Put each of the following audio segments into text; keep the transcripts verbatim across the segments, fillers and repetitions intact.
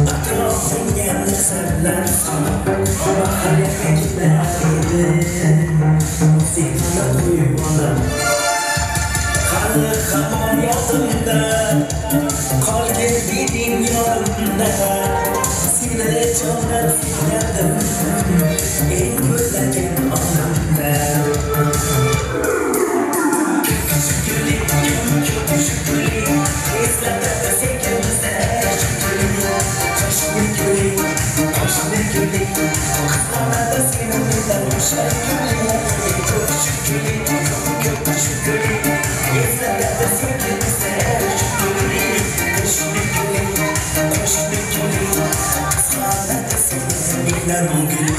Atrofingga nazarlar bahorga ketmaydi musiqani uyg'onib hali hamon yodimda qolgan diding yonimda seni jondan sevgandim eng go'zalgan onamda shukri shukri shukri eslatadi sevgimizni qo'shni guli qo'shni guli qizg'onadi seni mendan o'sha guli qo'shni guli qo'shni guli eslatadi sevgimizni qo'shni guli qo'shni guli qizg'onadi seni mendan guli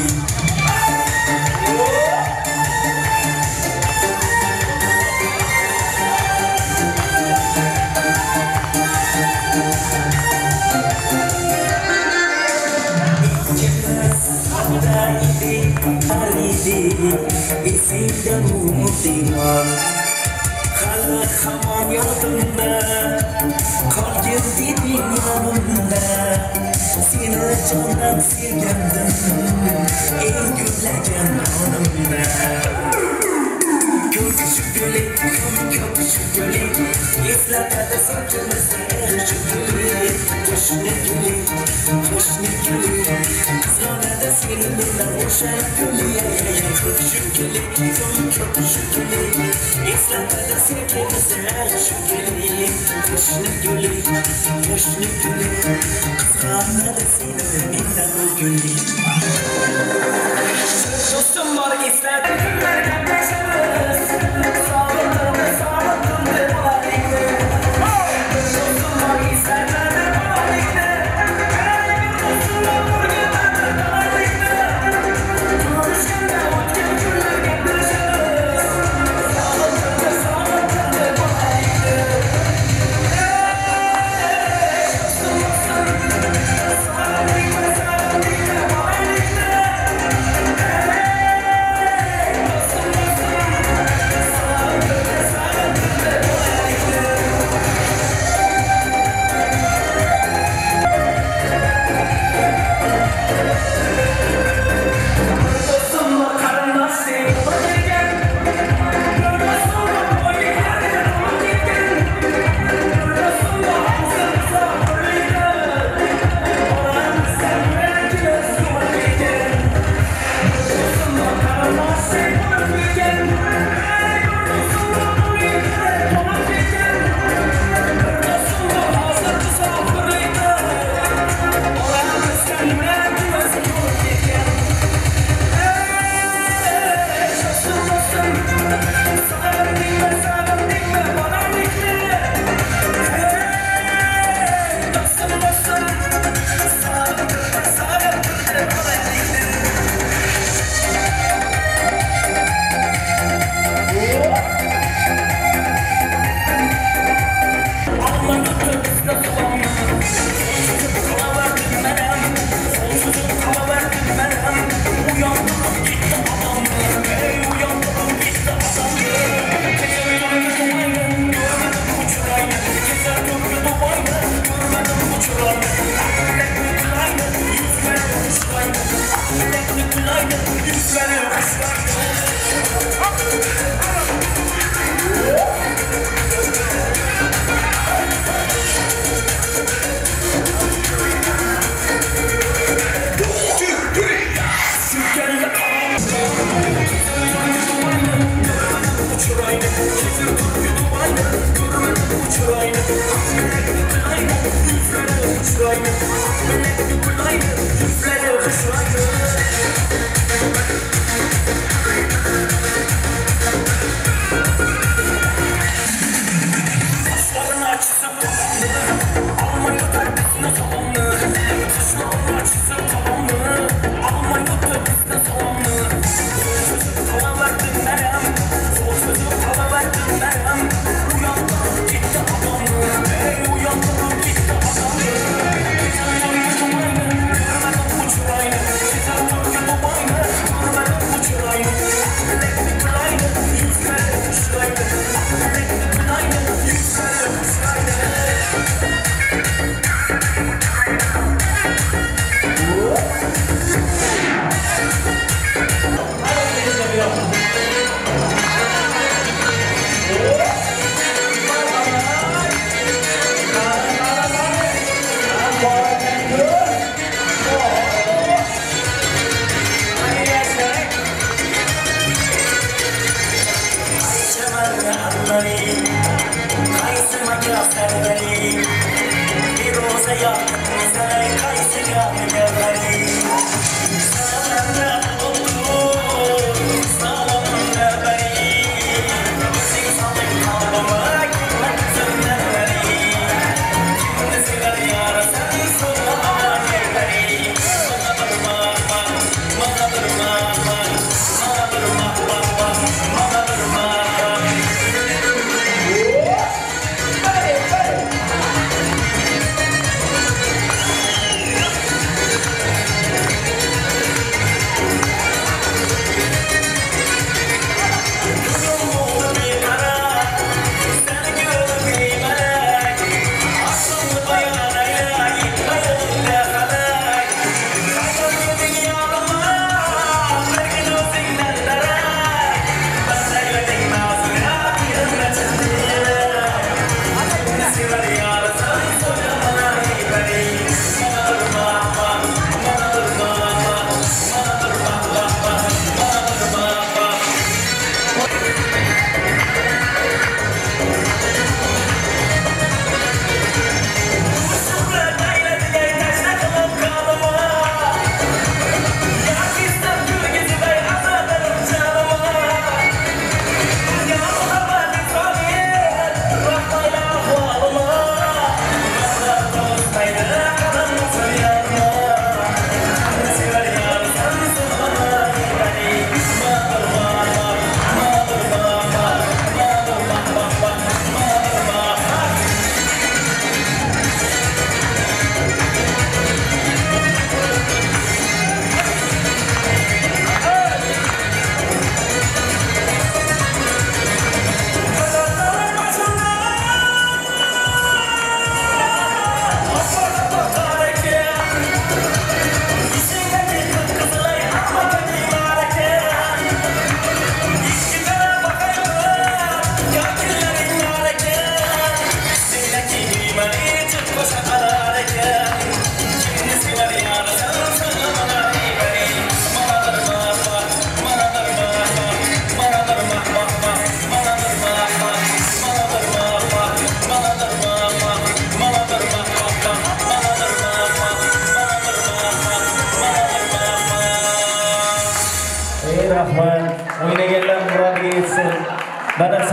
Esingda umidimam hali hamon yodimda qolgan diding yonimda seni jondan sevgandim eng go'zalgan onimda ko'k shukri ko'k shukri eslatadi sevgimizni shukri qo'shni guli qo'shni guli qizg'onadi seni mendan o'sha guli ko'k shukri ko'k shukri eslatadi sevgimizni shukri qo'shni guli qo'shni guli qizg'onadi seni mendan guli do'stim bor eslatadi kunlarga tashlab Uyandım gitti adam.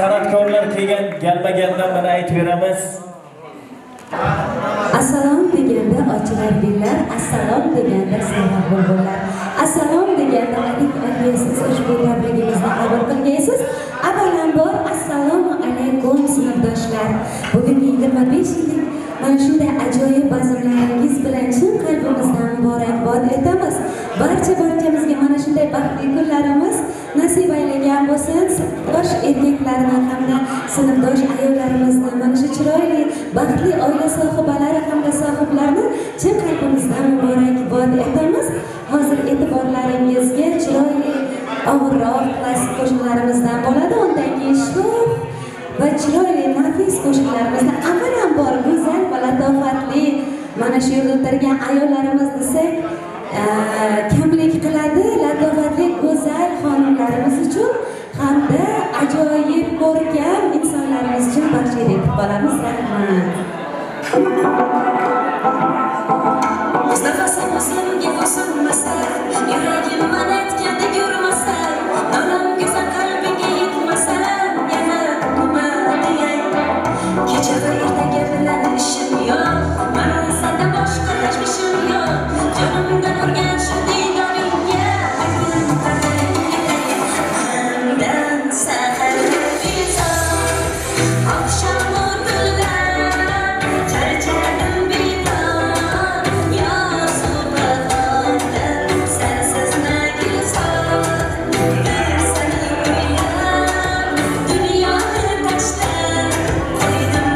san'atkorlar kelgan galmagandan mana aytib beramiz. Assalom deganda ochilar gullar, assalom deganda sevib bulbullar, assalom deganda alik aliyasiz ushbu tabrigimizni qabul qilgaysiz. Avvalambor assalomu alaykum sinfdoshlar. Bugungi yigirma besh yillik mana shunday ajoyib bazmlaringiz bilan chin qalbimizdan muborakbod etamiz. Barcha barchamizga mana shunday baxtli kunlarimiz nasib aylagan bo'lsin. Yosh erkaklarni hamda sinfdosh ayollarimizni mana shu chiroyli baxtli oila sohibalari hamda sohiblarni chin qalbimizdan muborakbod etamiz. Hozir e'tiborlaringizga chiroyli og'irroq klassik qo'shiqlarimizdan bo'ladi. Undan keyin sho'x va chiroyli nafis qo'shiqlarimizni avvalambor go'zal va latofatli mana shu yerda o'tirgan ayollarimiz desak kamlik qiladi. Latofatli go'zal xonimlarimiz uchun hamda ajoyib ko'rkam insonlarimiz uchun baxshida etib qolamiz. Rahmat. Nafasım o'zimga bo'ysunmasa, yuragim man aytgandek yurmasa, nolam go'zal qalbingga yetmasa, yana nima deyay? Kecha va ertaga bilan ishim yo'q, mana senda boshqa tashvishim yo'q. Jonimdan urgan shu diydoringga aytdim qadringga sahar bezor, oqshom o'rnilar, charchadim bedor, yo subhanallah, sensiz nagizor, bir seni o'ylab, dunyoni tashlab qo'ydim.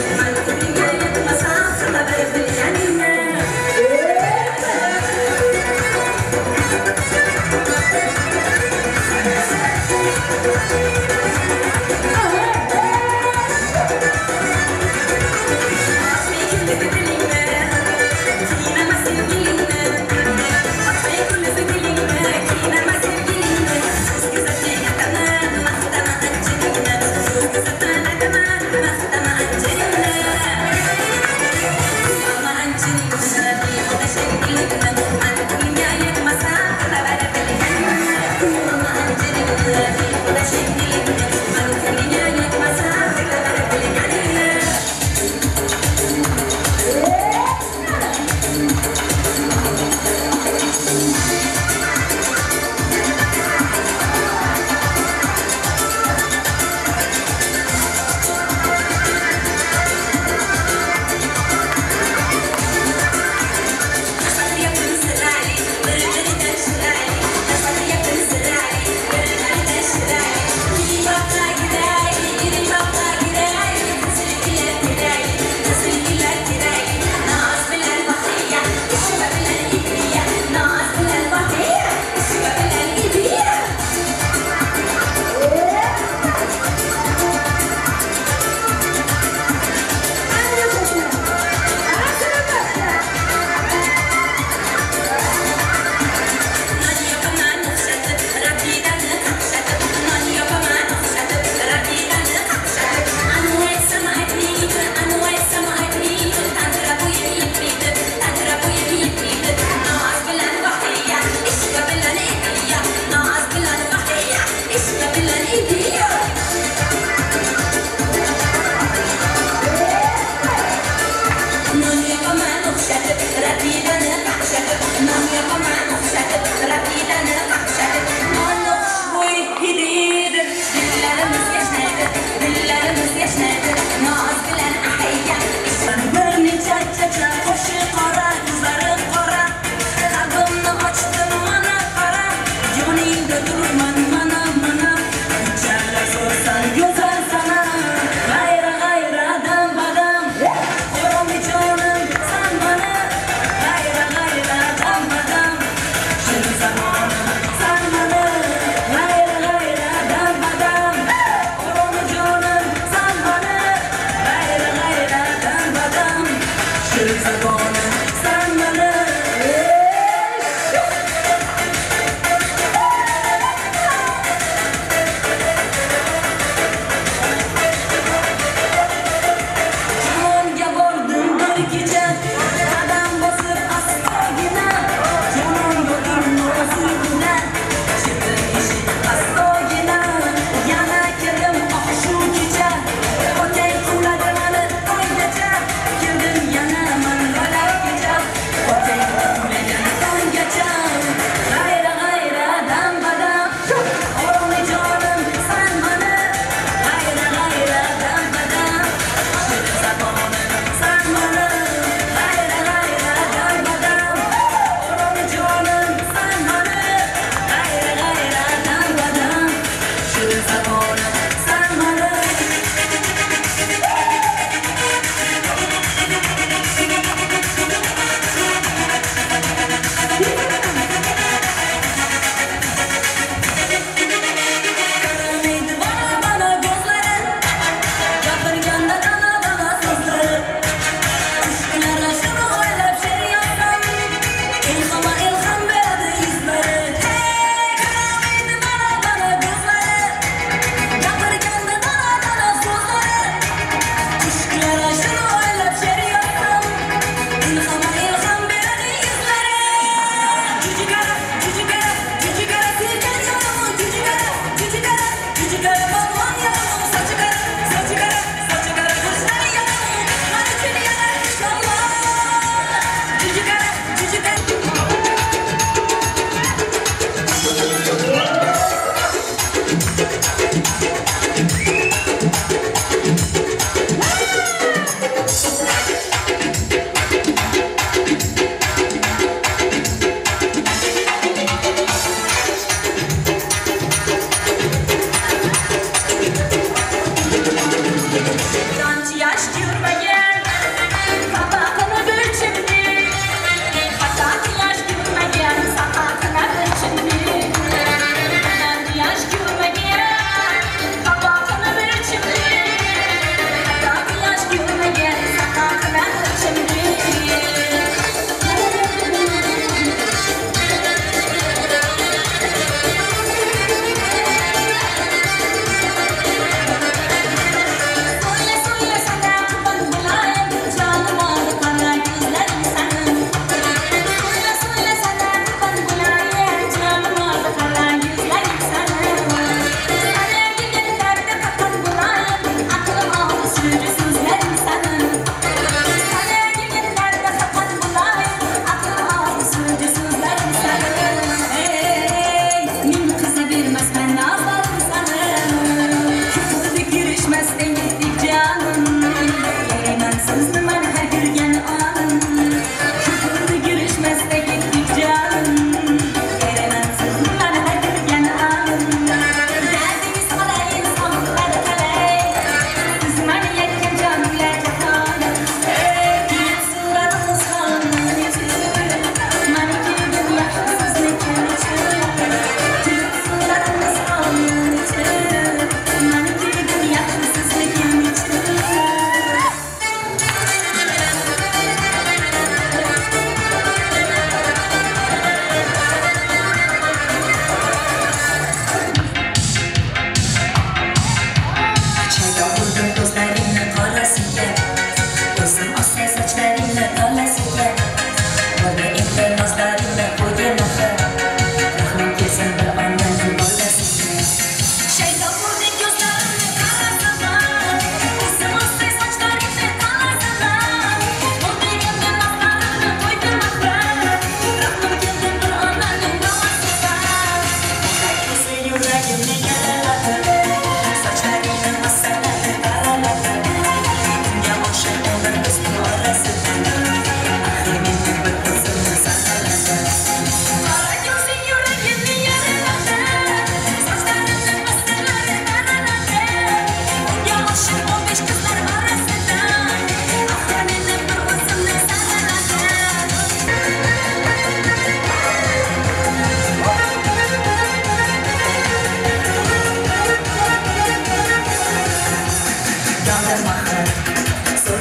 Gapirganda dana dana so'zlar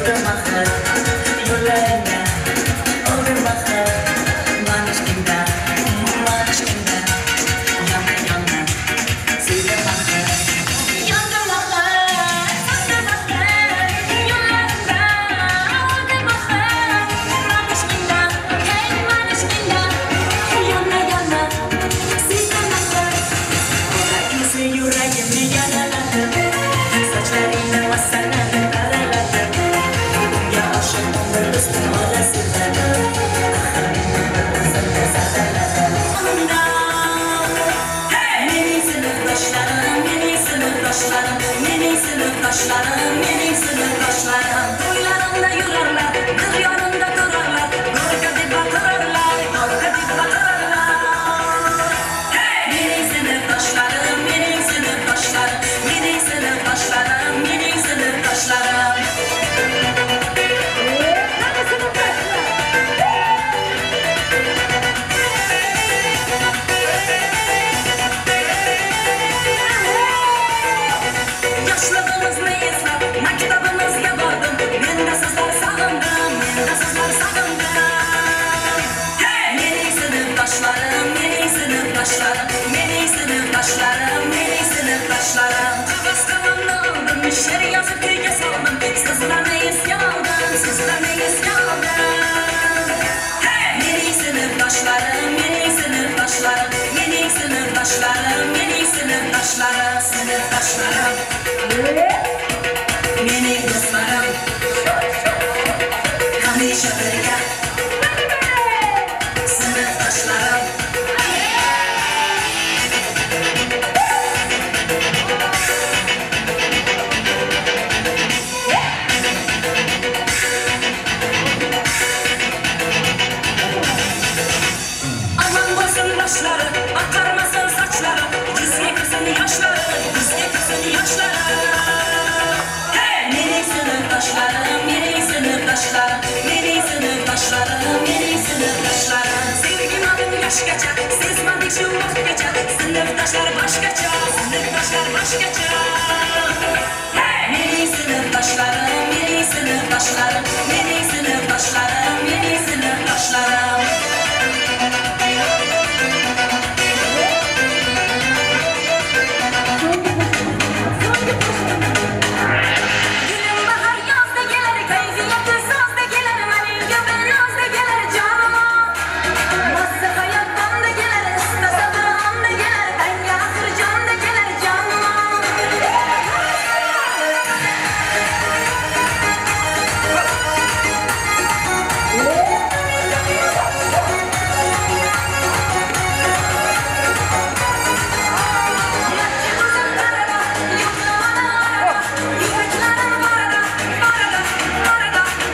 Yuklarim barada, barada, barada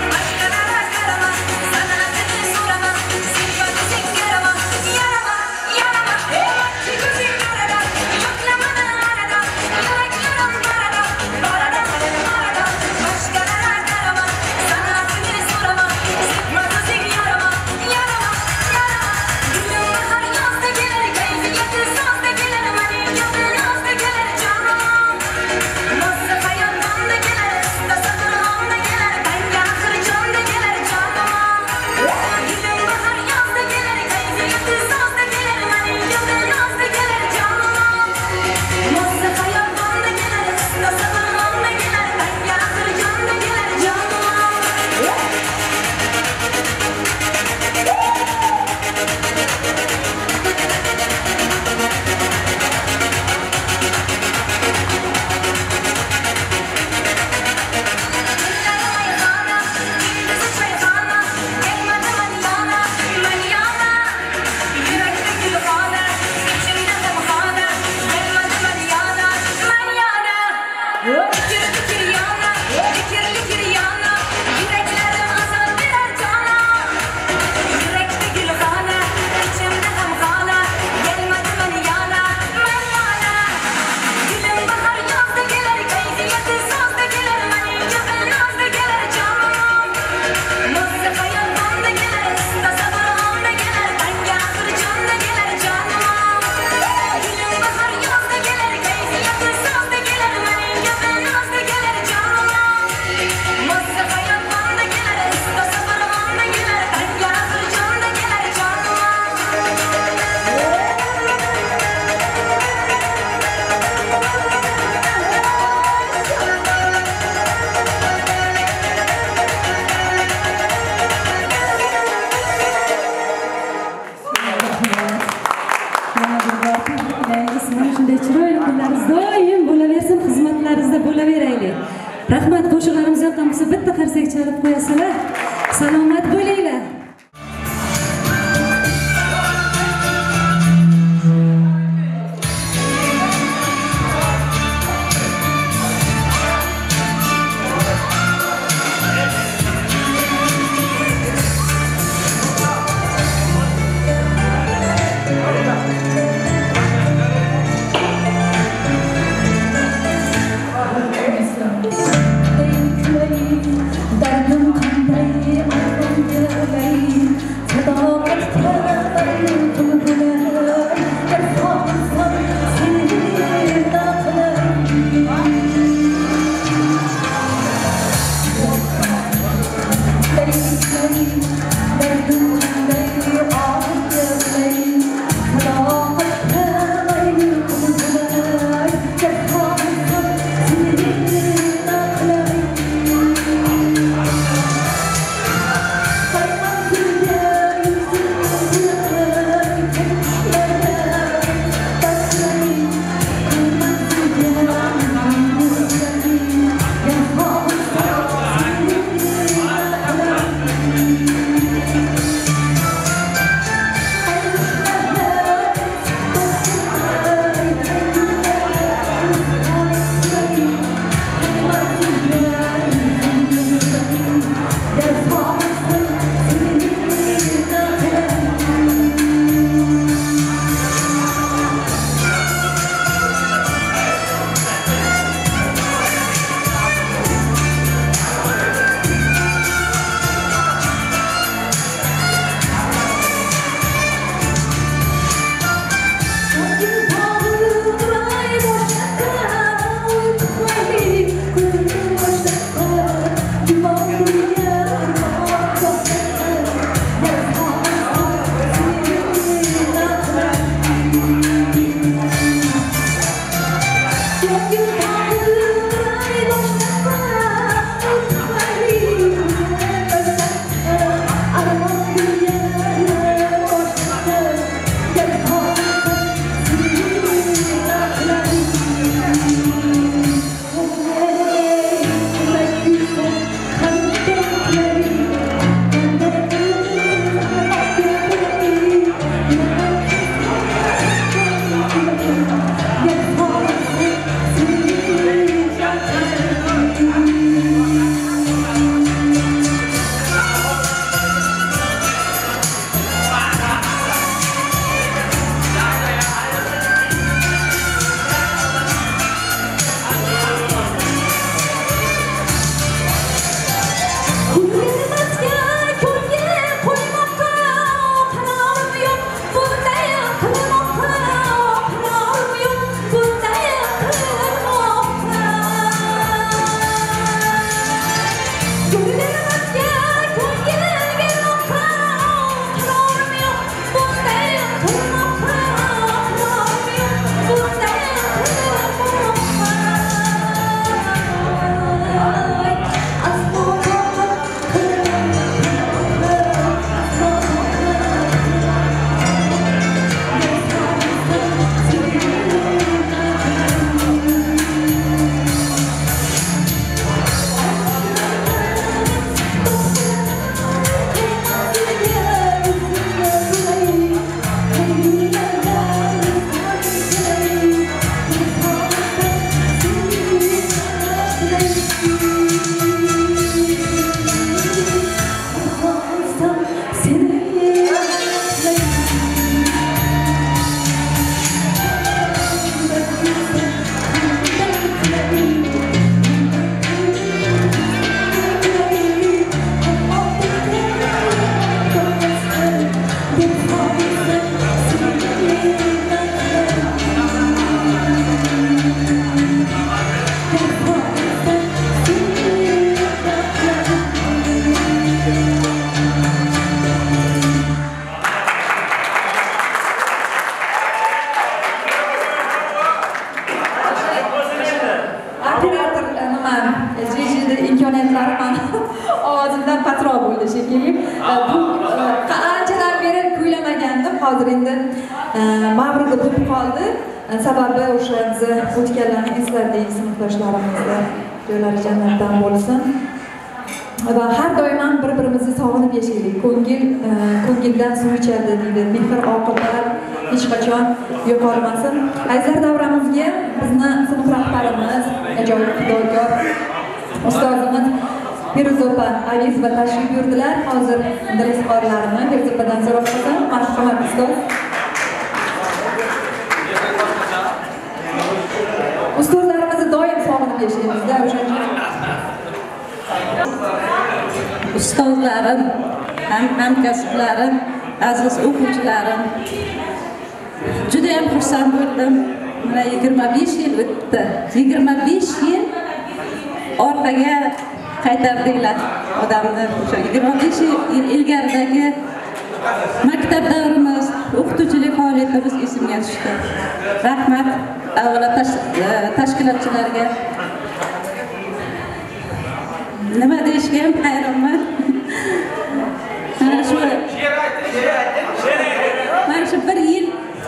Rahmat, qo'shiqlarimiz yoqqan bo'lsa bitta qarsak chalib qo'yasizlar. Salomat bo'linglar. Dardım kanday, aklım yarayım. hozir endi Mavruda bo'lib qoldi. Sababi o'sha biz o'tganlarni eslardik sinfdoshlarimizni. joylari jannatdan bo'lsin. Va har doim ham bir-birimizni sog'inib yashaylik. Ko'ngil ko'ngildan suv ichadi deydi. Mehr oqibat hech qachon yo'qolmasin. Azizlar, davramizga bizni sinf rahbarimiz, ajoyib xudokor ustozimiz Feruzopa Avizova tashrif buyurdilar. Hozir dars qorlarini Feruzopadan so'rab qolsam, marhamat ustoz. Ustozlarimizni doim sog'inib yashaymiz-da, o'shancha. Ustozlarim, ham hamkasblarim, aziz o'quvchilarim, juda ham xursand bo'ldim. Mana yigirma besh yil o'tdi. yigirma besh yil orqaga qaytardinglar odamni. O'sha yigirma besh yil ilgaridagi maktab davrimiz, o'qituvchilik faoliyatimiz esimga tushdi. Rahmat avvalo tashkilotchilarga. Nima deyishga ham hayronman. Mana shu mana shu bir yil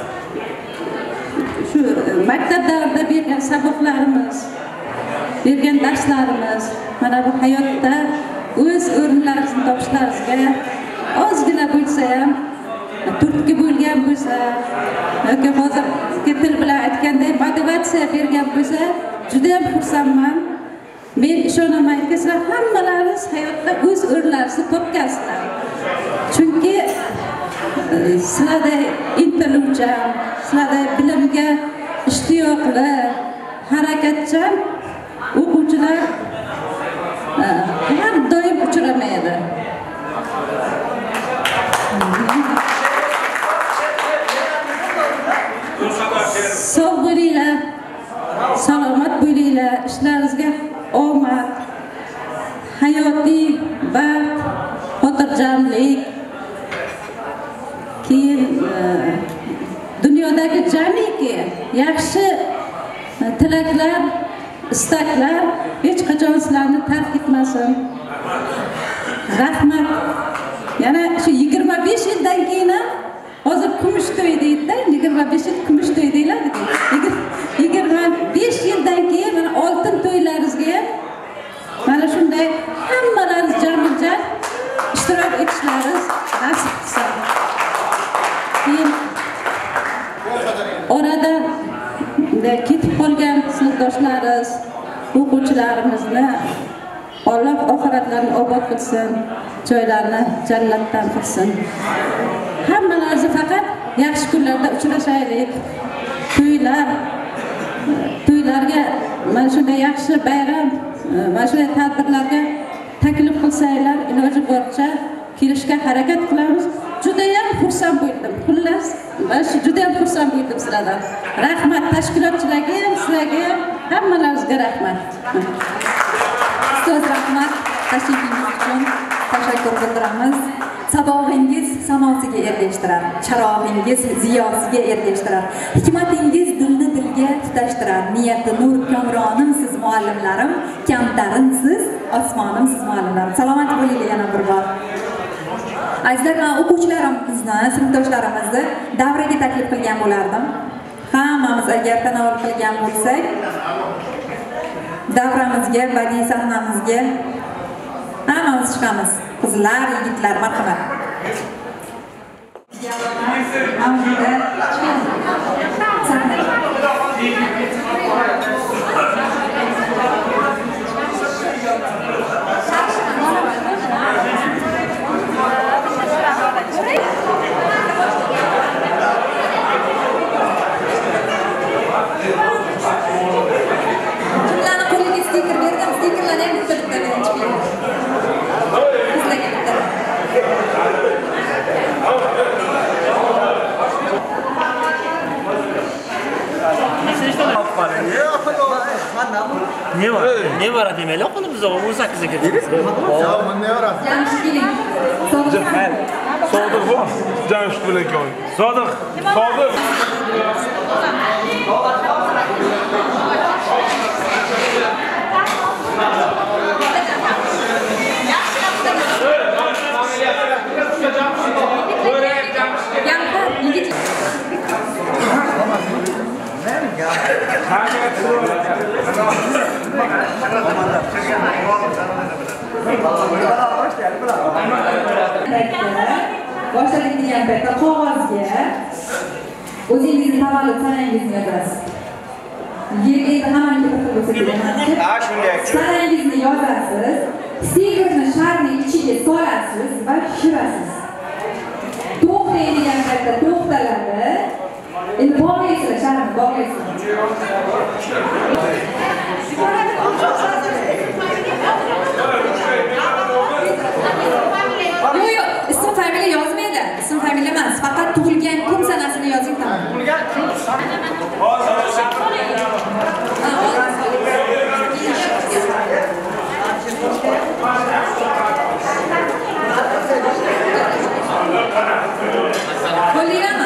shu maktab davrida bergan saboqlarimiz, bergan darslarimiz, mana bu hayotda o'z o'rinlaringizni topishlaringizga ozgina bo'lsa ham turtki bo'lgan bo'lsa yoki hozirgi til bilan aytganda motivatsiya bergan bo'lsa, juda ham xursandman. Men ishonamanki, sizlar hammalaringiz hayotda o'z o'rningizni topgansizlar. Chunki sizlarda intiluvchan, sizlarda bilimga ishtiyoqli, harakatchan o'quvchilar har doim uchramaydi. Sog' bo'linglar, salomat bo'linglar, ishlaringizga omad, hayotiy baxt, xotirjamlik, keyin dunyodagi jamiki yaxshi tilaklar, istaklar hech qachon sizlarni tark etmasin. Rahmat. Yana shu yigirma besh yildan keyin ham hozir kumush to'y deydi-da, yigirma besh yil kumush to'y deyiladi. yigirma besh yildan keyin mana oltin to'ylaringizga mana shunday hammalaringiz jam-jam ishtirok etishlaringiz nasib qilsin. Keyin oradan ketib qolgan sinfdoshlaringiz, o'quvchilarimizni Alloh oxiratlarini obod qilsin, joylarini jannatdan qilsin. Hammalaringiz faqat yaxshi kunlarda uchrashaylik. To'ylar, to'ylarga mana shunday yaxshi bayram, mana shunday tadbirlarga taklif qilsanglar, iloji boricha kelishga harakat qilamiz. Juda ham xursand bo'ldim. Xullas, mana shu juda ham xursand bo'ldim sizlardan. Rahmat tashkilotchilarga ham, sizlarga ham, hammalaringizga rahmat. Ustoz, rahmat. Tashrifingiz uchun tashakkur bildiramiz. Sabog'ingiz samosiga ergashtirar, charog'ingiz ziyosiga ergashtirar, hikmatingiz dilni dilga tutashtirar. Niyati nur kamronim siz muallimlarim, kamtarin siz osmonim siz muallimlarim. Salomat bo'linglar yana bir bor. Azizlar, o'quvchilarimizni, sinfdoshlarimizni davraga taklif qilgan bo'lardim. Hammamiz agar tanovul qilgan bo'lsak, davramizga, badiiy sahnamizga hammamiz chiqamiz. Qizlar, yigitlar, marhamat. Jumlani qo'liga stiker berdim, stikerlarni ham bitta-bitta berib chiqing. Ne var? Ne var demeyle okulumuzda on sakkize gidiyoruz. Ya ne var? Sadık. Sadık bu. Canış bile koy. Sadık. Sadık. Yigit. boshladik degan paytda qog'ozga o'zingizni tavallud sanangizni yozasiz. Endi hammaga bir xil bo'lsa kerak. Ha, shunday. Sanangizni yozasiz, stikerni sharning ichiga solasiz va shirasiz. To'xtay degan paytda to'xtaladi. Endi bog'laysizlar, sharni bog'laysizlar. Yo'q, yo'q, ism familiya yozmaydi. Ism familiya emas, faqat tug'ilgan kun sanasini yozing tamom. Tug'ilgan kun Qo'llayapmi?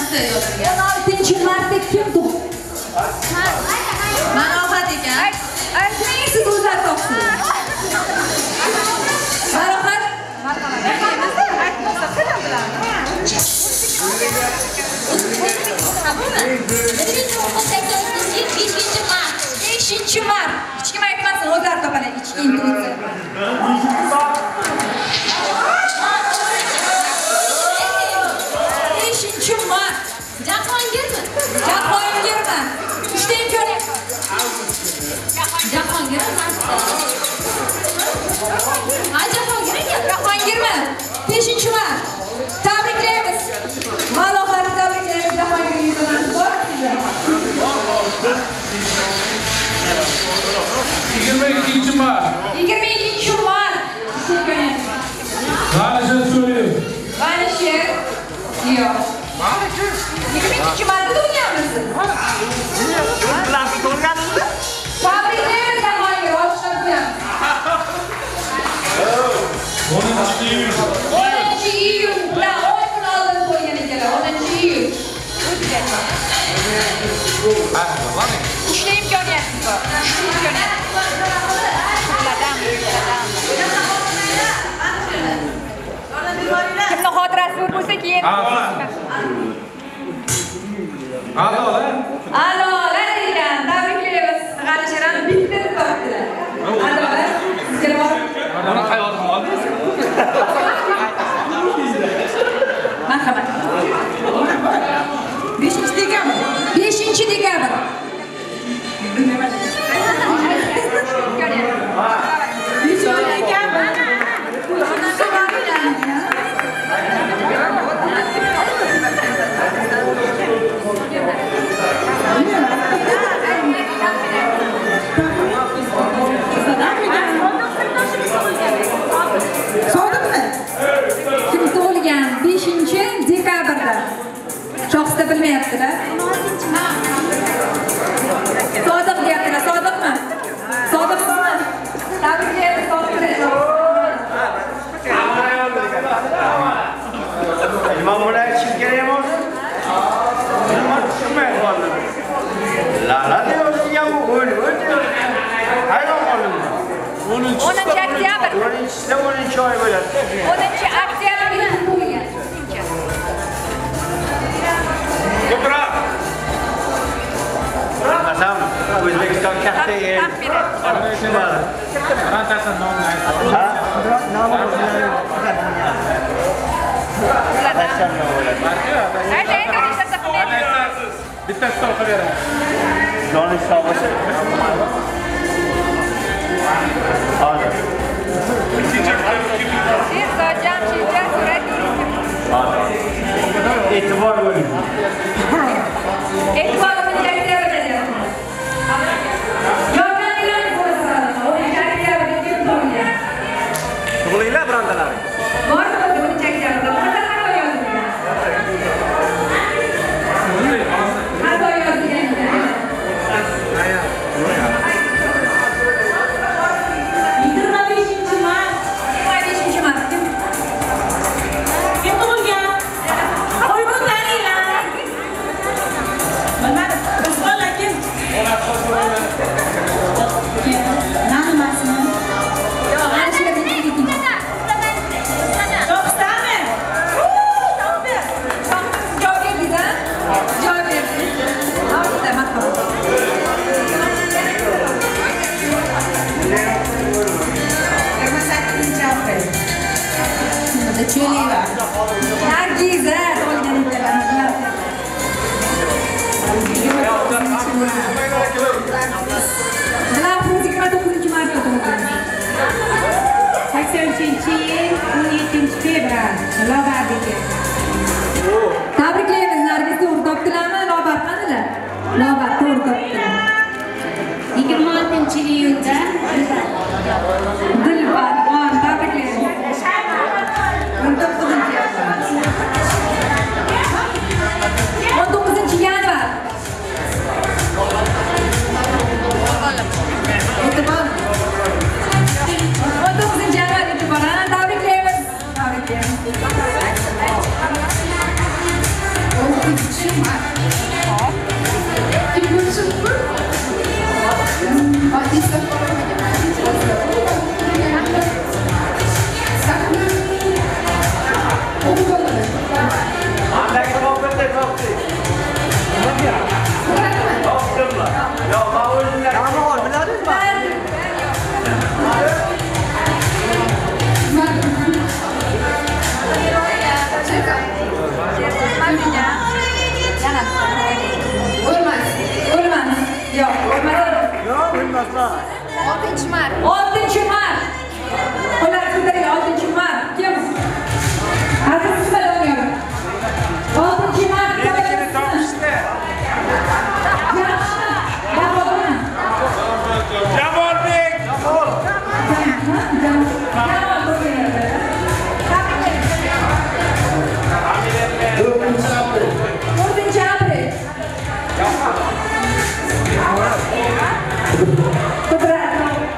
oltinchi yozilgan. o'n oltinchi marta kim tug'di? Manohat ekan. Ayting siz o'zlar topsiz. Manohat. beshinchi mart. Hech kim aytmasin, o'zlar topadi. Ichki intuitsiya. beshinchi mart. Jahongirmi? Jahongirmi? Uchta imkoniyat. Jahongirmi? Ha, Jahongir ekan. Jahongirmi? beshinchi mart. Tabriklaymiz. Malohatni tabriklaymiz. Jahongir yuzini bor. yigirma ikkinchi mart. yigirma ikkinchi mart. G'alisher So'liyev. G'alisher. Yo'q. yigirma ikkinchi martda tug'ilganmiz. Bilan ko'rganingizmi? Tabriklaymiz Jahongir. Olqishlar qo'yamiz. o'ninchi iyul. o'ninchi iyul. Bilan o'n kun oldin qo'ygan ekanlar. o'ninchi iyul. Uchta imkoniyatimiz bor. Uchta imkoniyat. Kimni xotirasi zo'r bo'lsa keyin. A'lolar. A'lolar ekan. Tabriklaymiz. G'alisher ham bitta topdilar. A'lolar. Sizga bor. Mana hayotim oldingiz. Marhamat. beshinchi dekabr. beshinchi dekabr. Kim tug'ilgan beshinchi dekabrda? Shoxsda bilmayaptilar. Sodiq deyaptilar. Sodiqmi? Sodiqmi? Tabriklaymiz Sodiqni. Imom bular kim kerak emas? Nima tushunmaydi hozir. Lala deyotgan bu o'l, o'l. Hayron qoldim. o'ninchi oktyabr. o'ninchi o'ninchi oy bo'ladi. o'ninchi oktyabrda tug'ilgan. Ko'proq. Qasam, O'zbekiston katta el. Birontasini nomini aytib. Ha? Nomi Bitta stol qilib beraman. Jo'nish sog' bo'lsin. Hozir. E'tibor bo'ling. E'tibor bo'ling. Tug'ilinglar birontalar. Bormi o'ninchi oktyabr? Xato yozilgan. yigirma beshinchi mart. yigirma beshinchi mart. Kim tug'ilgan? Qo'ygunlaringlar. Mana biz bola kim? Nanimasmi? Yo'q, G'alisher ikkinchi. To'xtami? Javob berdingiz-a? Javob berdingiz. Albatta, marhamat. yigirma sakkizinchi aprel. Bunda cho'lik bor. Nargiza tug'ilgan ekanlar. Dilafruz yigirma to'qqizinchi martda tug'ilgan. sakson uchinchi yil o'n yettinchi fevral. Lo'bardagi. Tabriklaymiz. Nargiz to'g'ri topdilarmi? Lobar qanilar? Lobar to'g'ri topdilar. yigirma oltinchi iyulda Dilbar. Bor, tabriklaymiz. o'n to'qqizinchi o'n to'qqizinchi yanvar. E'tibor. o'n to'qqizinchi yanvar e'tibor. Tabriklaymiz. Tabriklaymiz. oltinchi mart. oltinchi mart. Qo'llar ko'taring, oltinchi mart. Kim? Aziz Ismoilov. oltinchi mart. Meniki topishdi. Yaxshi. Jamolmi? Jamorbek. Jamol. Jamol. to'rtinchi aprel. Qudrat.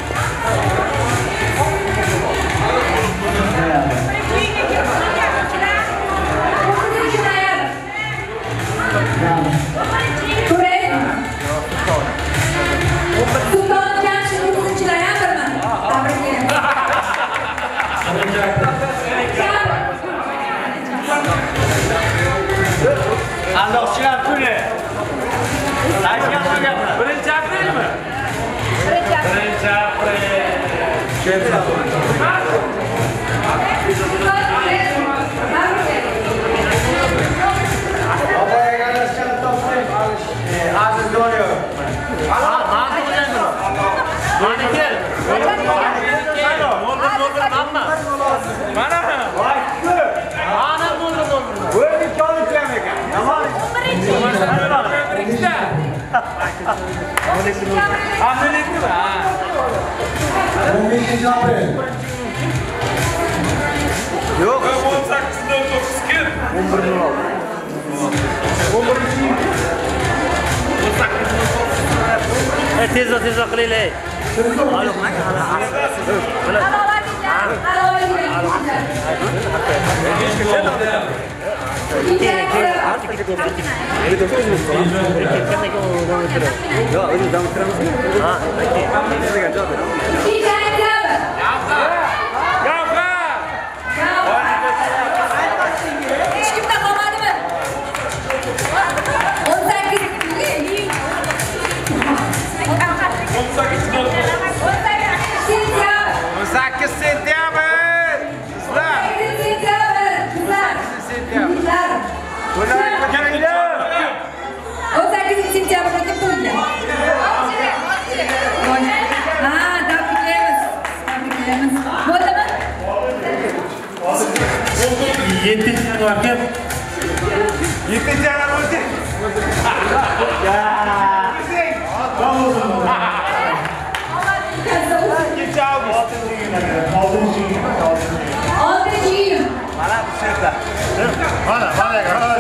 Andoqchilar kuni. Aytgan qo'yganman. birinchi aprelmi? birinchi aprel. Aziz Doniyor. Ha, ma'lum bo'lganmi? Maniki. Bo'ldi, bo'ldi, mamma. Mana. Voy, shu. Ana bo'ldi, bo'ldi. Bo'ldi, ko'rib ham ekan. Tamam. birinchi. birinchida. Aminlikmi? Ha. o'n beshinchi aprel. Yo'q, o'n sakkizda o'n to'qqiz kim? o'n birinchi. E, tezda, tezda qilaylik. Alo, mana hala. Hech kimda qolmadimi? o'n sakkiz o'n sakkiz sentyabr. Sizlar. sentyabr. Bular ko'taringlar. o'n sakkizinchi sentyabrda kim tug'ilgan? Ha, tabriklaymiz. Tabriklaymiz. Bo'ldimi? yettinchi yanvar kim? yettinchi yanvar o'zi. ikkinchi avgust. oltinchi iyun. Mana bu yerda. Mana, mana.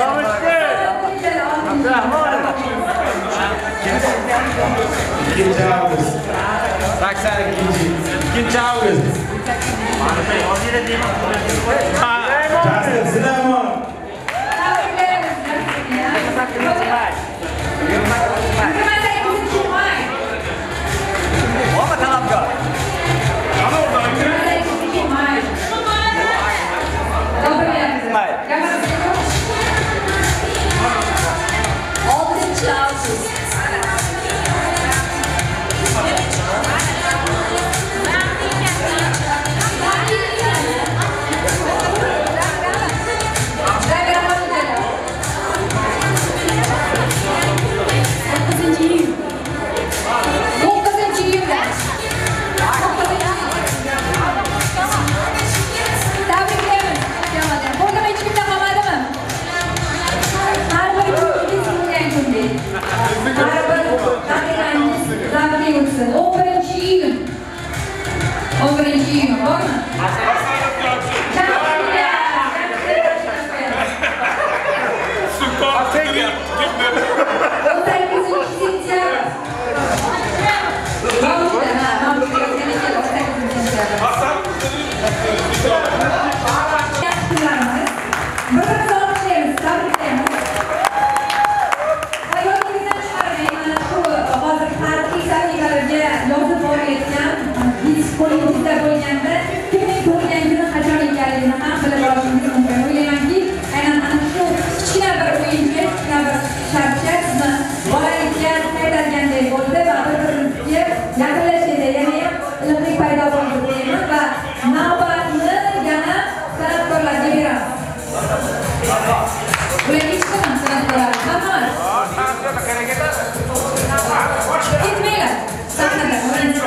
ikkinchi avgust. sakson ikkinchi. ikkinchi avgust. Mana shu hozir deyman. Jastin Sinamon. Tabriklaymiz. yigirma sakkizinchi may. Opa talabgor. yigirma sakkizinchi may. Tabriklaymiz. May. oltinchi avgust. to'qqizinchi iyun. to'qqizinchi iyun. Tabriklaymiz. Bo'ldi, hech kimda qolmadimi? Har bir kuningiz bo'lgan kundek. Har bir taqdirlaringiz zavqli o'tsin. o'n birinchi iyun. o'n birinchi iyun bormi? o'n sakkizinchi sentyabr. Qo'lingizda bo'lganda kimning tug'ilgan kuni qachon ekanligini ham bilib olishingiz mumkin. O'ylaymanki, aynan ana shu kichkina bir o'yincha, kichkina bir sharcha sizni bolalikka qaytargandek bo'ldi va bir-birimizga yaqinlashishda yana ham iliqlik paydo bo'ldi deyman va navbatni yana san'atkorlarga beramiz. Ularga chiqaman san'atkorlar. Hamma. Ketmanglar. Sahnada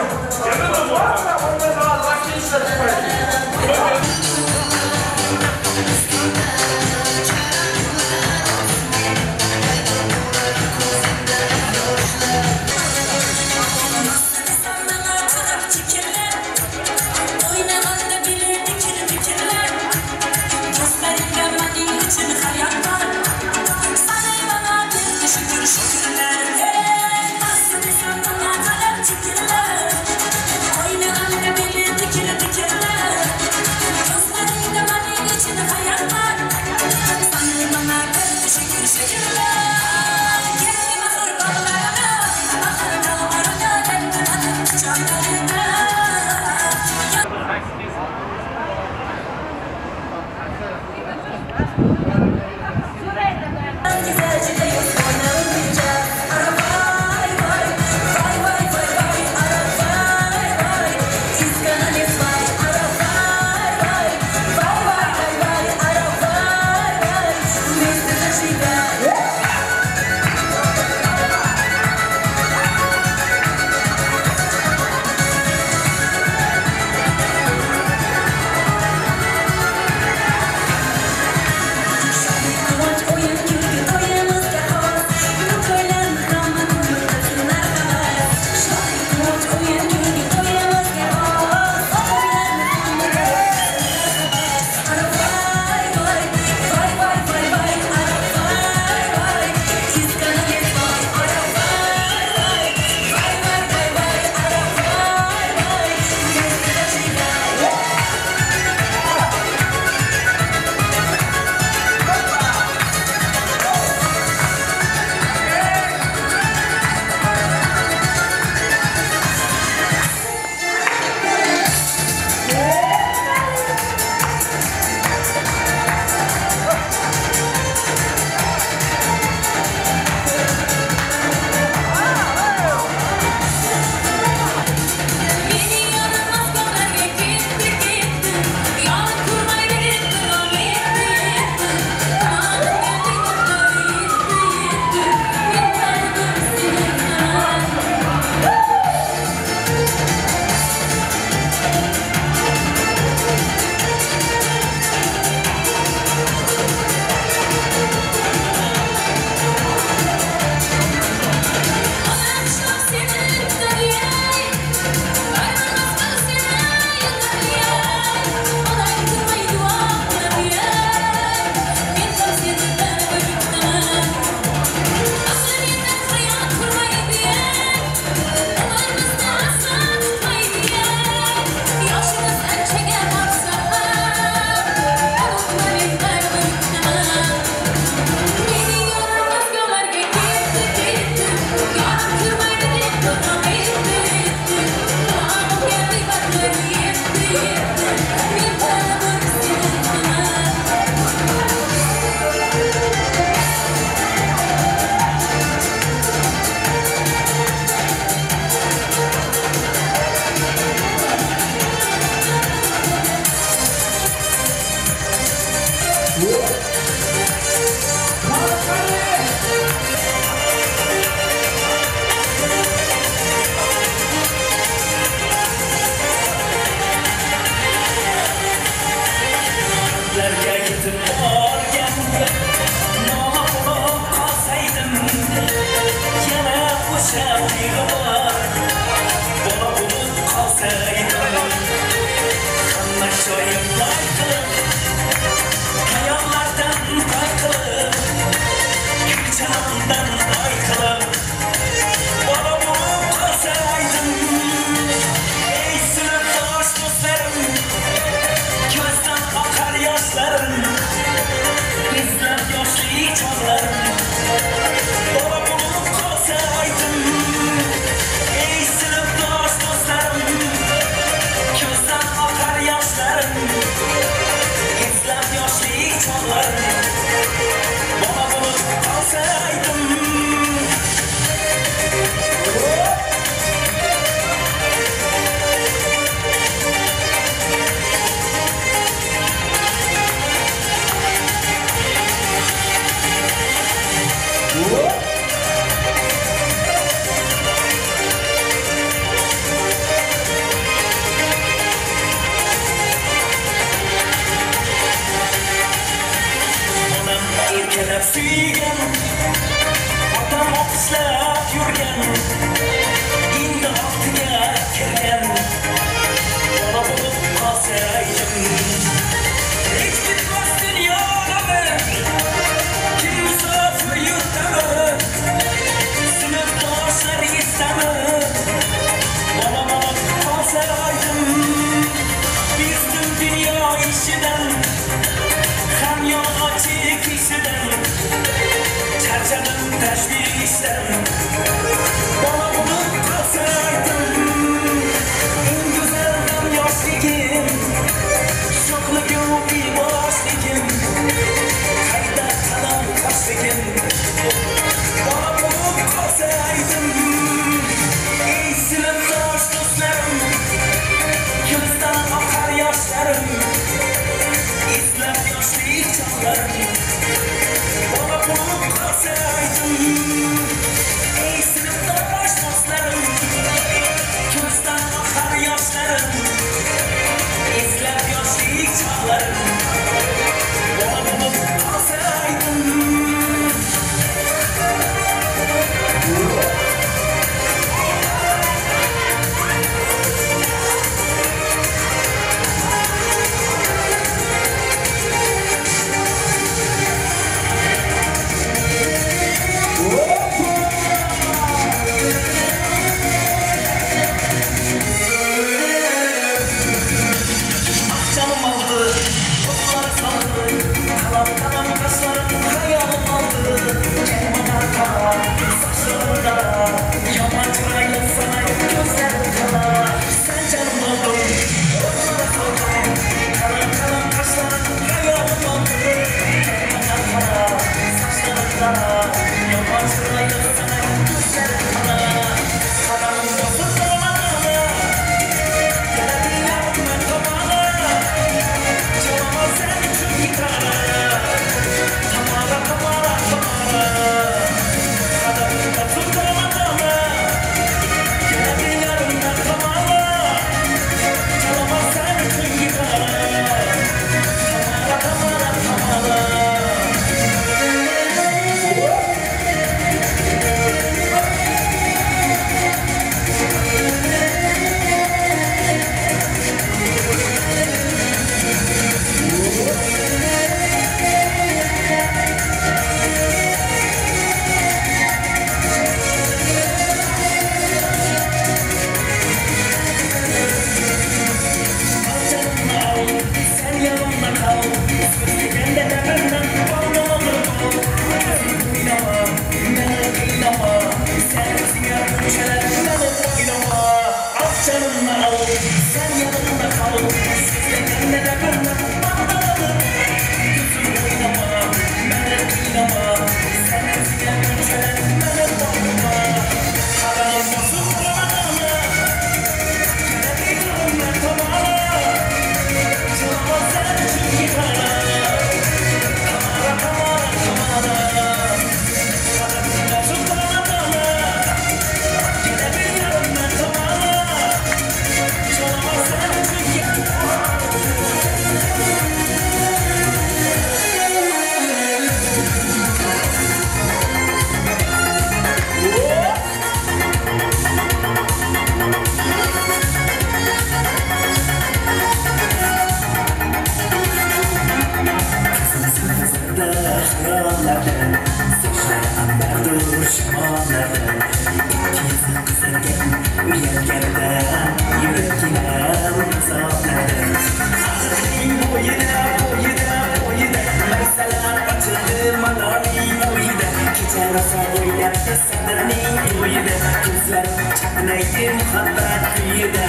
sağlarım İkisi kısırgen uyargardan Yürekinem sağlarım Ağzının boyuna boyuna boyuna Mersalar açıldı manavim boyuna Keçer asa oylap sadırının boyuna Kızlar çaknaydı muhabbet büyüde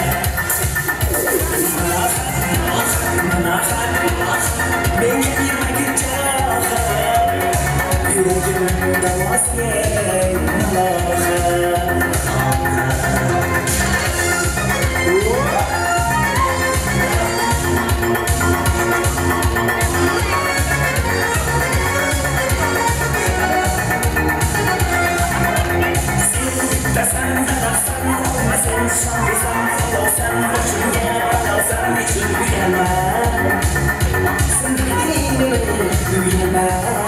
Beni bir cahil Yüreğimde vazgeç Allah'a Sen sen olmasın Sen olsan başın Alsan için büyüme Sen dediğini büyüme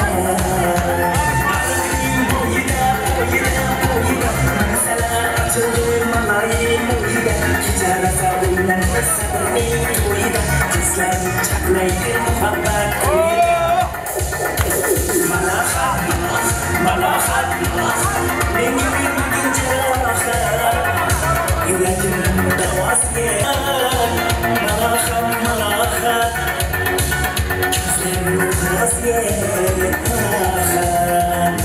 Ağrıyım boyuna boyuna boyuna Mesela açılır malayım boyuna Kicarasa uyunan sabırını boyuna Kızlar çaklayır muhabbet boyuna Malahat, malahat Beni bir cahil Yüreğimde vazgeç Malahat, malahat Gözlerim vazgeç Malahat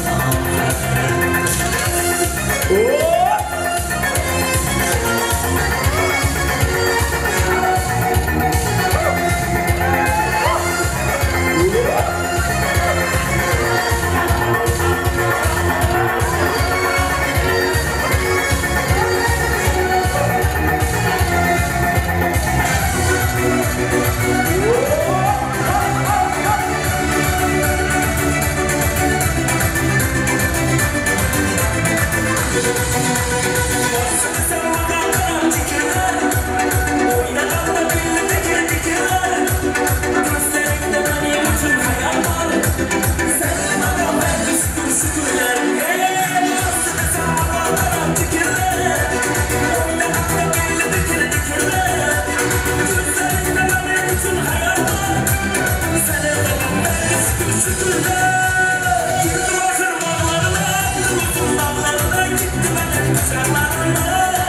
Gitti benim kızarlarına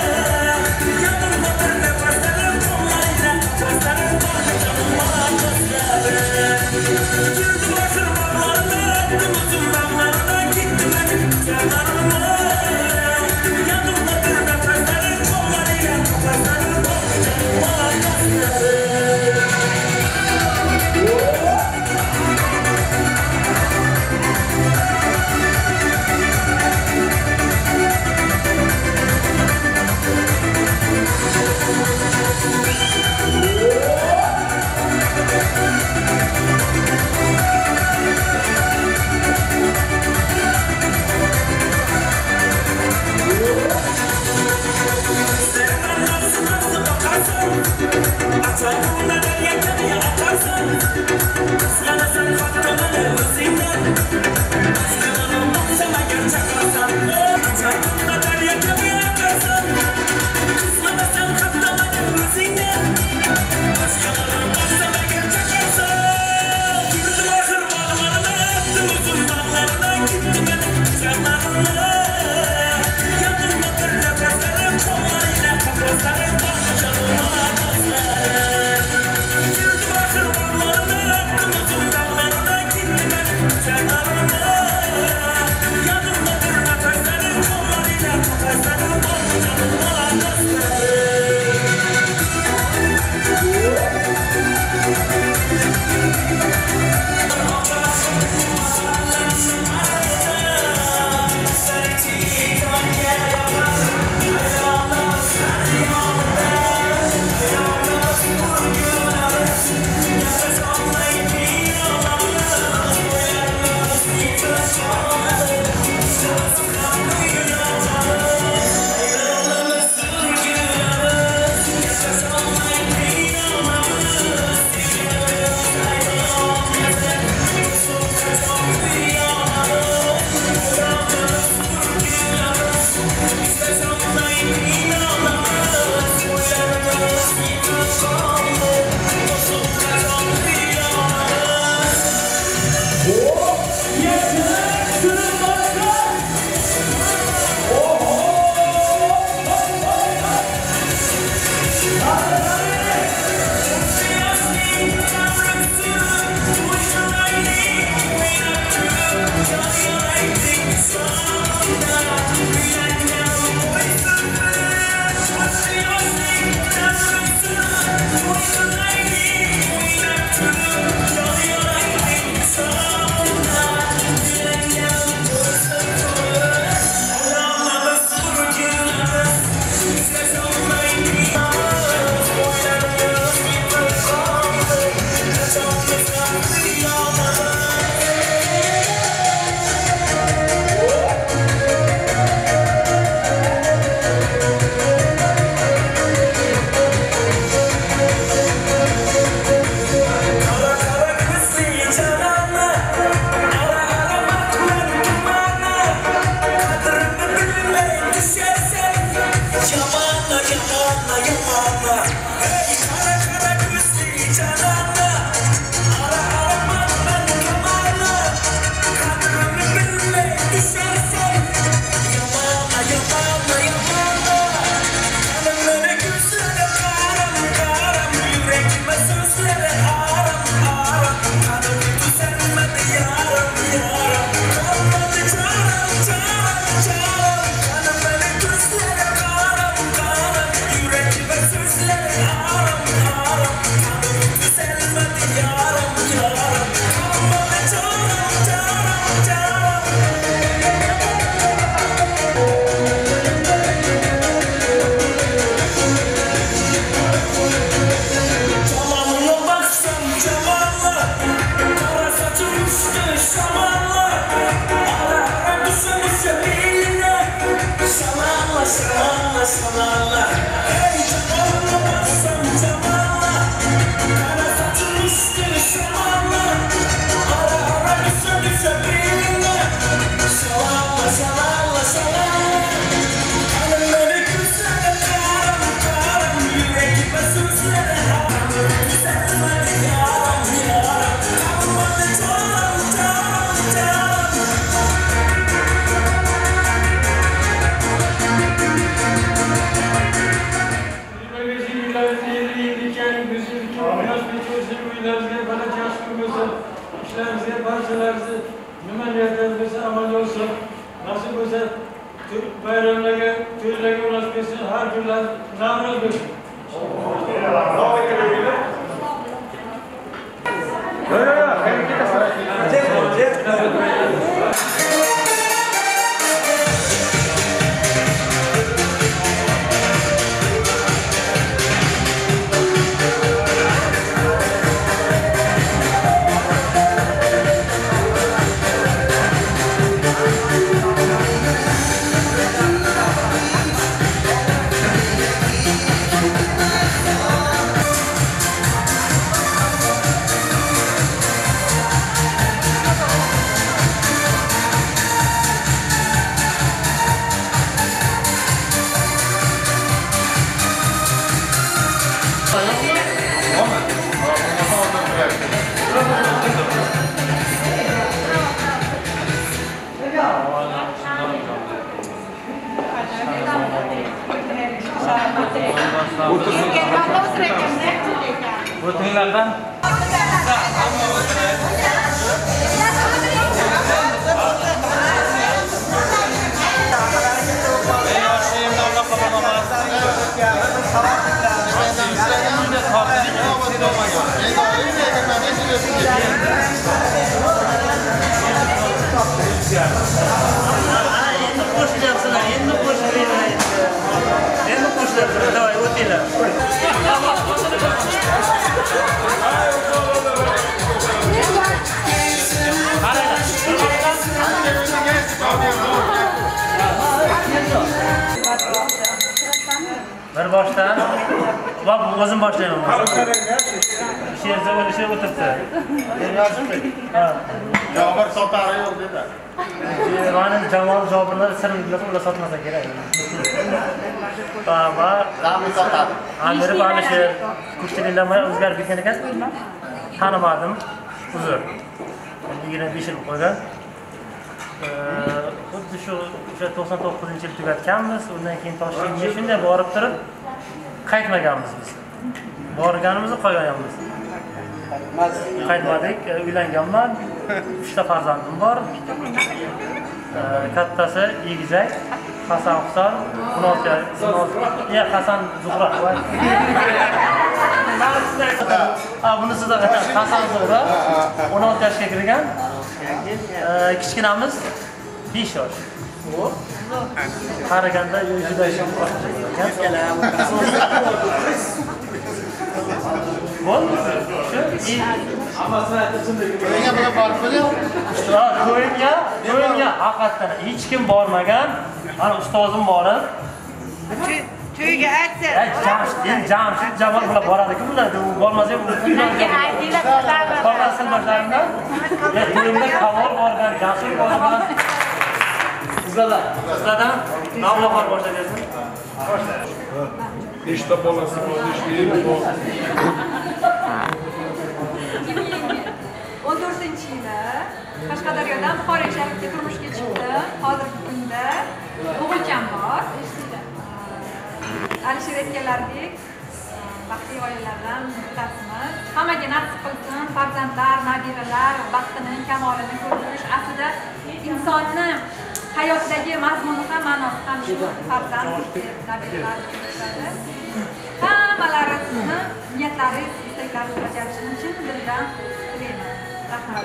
Şamanla şamanla ey şamanla baksam şamanla kara saçın üstü şamanla ara ara düşe düşe birine şamanla şamanla şamanla kalınları güzel karam karam yüreğime sözlere haram güzelmedi yaram yaram kalmadı canım canım canım. İşlerimize, parçalarımızı nima niyatlarımızı amalga olsun. Nasip bo'lsa, bayramlarga, to'ylarga nasib etsin, har kunlar Navro'z bo'lsin. Yo'q, yo'q, yo'q, qayerga ketasan? O'tinglardan endi qo'shilyapsizlar, endi qo'shilaylar. Endi qo'shilyapsizlar. Davay, o'tinglar. Bir boshdan va o'zim boshlayman. She'rza bo'lishib o'tiribdi. Ha. Jobir sotari yo'q dedi. Mani Jamol Jobirlar sirini bilib ular sotmasa kerak. Baba, Rami sotadi. Amir Balisher kuchlilarga o'zgarib ketgan ekan. Tanimadim. Uzr. yigirma besh yil qo'ygan. Xuddi shu o'sha to'qson to'qqizinchi yil tugatganmiz. Undan keyin Toshkentga shunday borib turib qaytmaganmiz biz. Borganimizni qolganmiz. Qaytmadik, uylanganman. uchta farzandim bor. Kattasi Egizak, Hasan Husan, o'n olti ya Hasan Zuhra. Ha, bunisi da Hasan Zuhra. o'n olti yoshga kirgan. Kichkinamiz besh yosh. Qaraganda juda bo'ldi. Shu hammasini aytishimdek. Menga bilan borib qo'ying. Ha, to'yimga, to'yimga haqiqatan hech kim bormagan. Mana ustozim borib. To'yga aytdi. Jamshid, Jamshid Jamol bilan boradi-ku bular. U bormasa u menga aytdilar. Qolgan boshlarimdan. Ya to'yimda Kamol borgan, Jasur borgan. Sizlardan, sizlardan Navro'xon boshlayapsiz. Nechta bolasi bor, nechta yili bor? o'n to'rtinchi yili Qashqadaryodan Buxoroy shahrga turmushga chiqdi. Hozirgi kunda o'g'ilcham bor. Alisher aytganlaridek, baxtli oilalardan bittasimiz. Hammaga nasib qilsin, farzandlar, nabiralar baxtini, kamolini ko'rish. Aslida insonni hayotdagi mazmuni ham ma'nosi ham shu farzand, nabiralar. Hammalari sizni niyatlaringiz, istaklaringiz bajarishini chin dildan tilayman. Rahmat.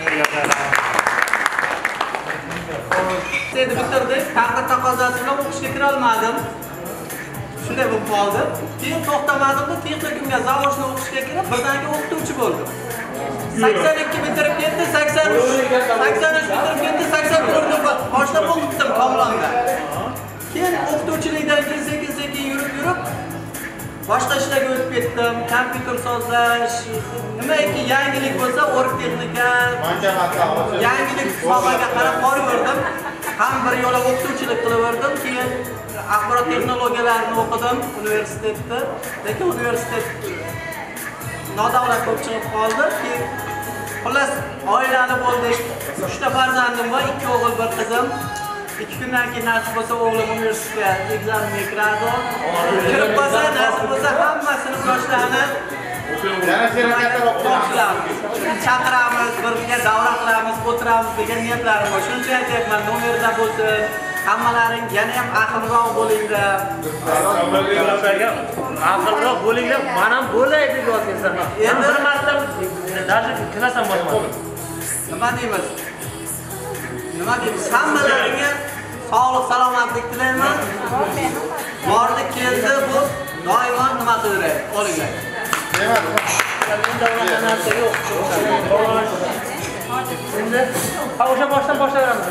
Seni bitirdik, taqdir taqozosi bilan o'qishga kira olmadim. Shunday bo'lib qoldi. Keyin to'xtamadim-da, texnikumga zavodni o'qishga kirib, birdaniga o'qituvchi bo'ldim. sakson ikki bitirib ketdi, sakson uch sakson uch bitirib ketdi, sakson to'rt boshlab o'qitdim Komlonda. Keyin o'qituvchi boshqa ishlarga o'tib ketdim. Kompyuter sozlash, nimaiki yangilik bo'lsa, org texnika, yangilik sohaga qarab boraverdim. Ham bir yo'la o'qituvchilik qilaverdim, keyin axborot texnologiyalarini o'qidim universitetda. Lekin universitet nodavlat bo'lib chiqib qoldi. Keyin xullas oilali bo'ldik. uchta farzandim bor, ikki o'g'il, bir qizim. ikki kundan keyin nasib bo'lsa o'g'lim universitetga ekzamenga kiradi. Kirib qolsa, nasib bo'lsa hamma sinfdoshlarni chaqiramiz, birga davra qilamiz, o'tiramiz degan niyatlarim bor. Shuning uchun aytyapman, nomerda bo'lsin. Hammalaring yana ham aqlroq bo'linglar. Aqlroq bo'linglar, men ham bo'lay deb yozgansan. Endi bir marta даже klasam bormadim. Nima deymiz? Nima deymiz? Hammalaringga sog'lik, salomatlik tilayman. Bordi keldi bu doimo nima qilaveradi? Olinglar. Endi o'sha boshdan boshlayveramiz.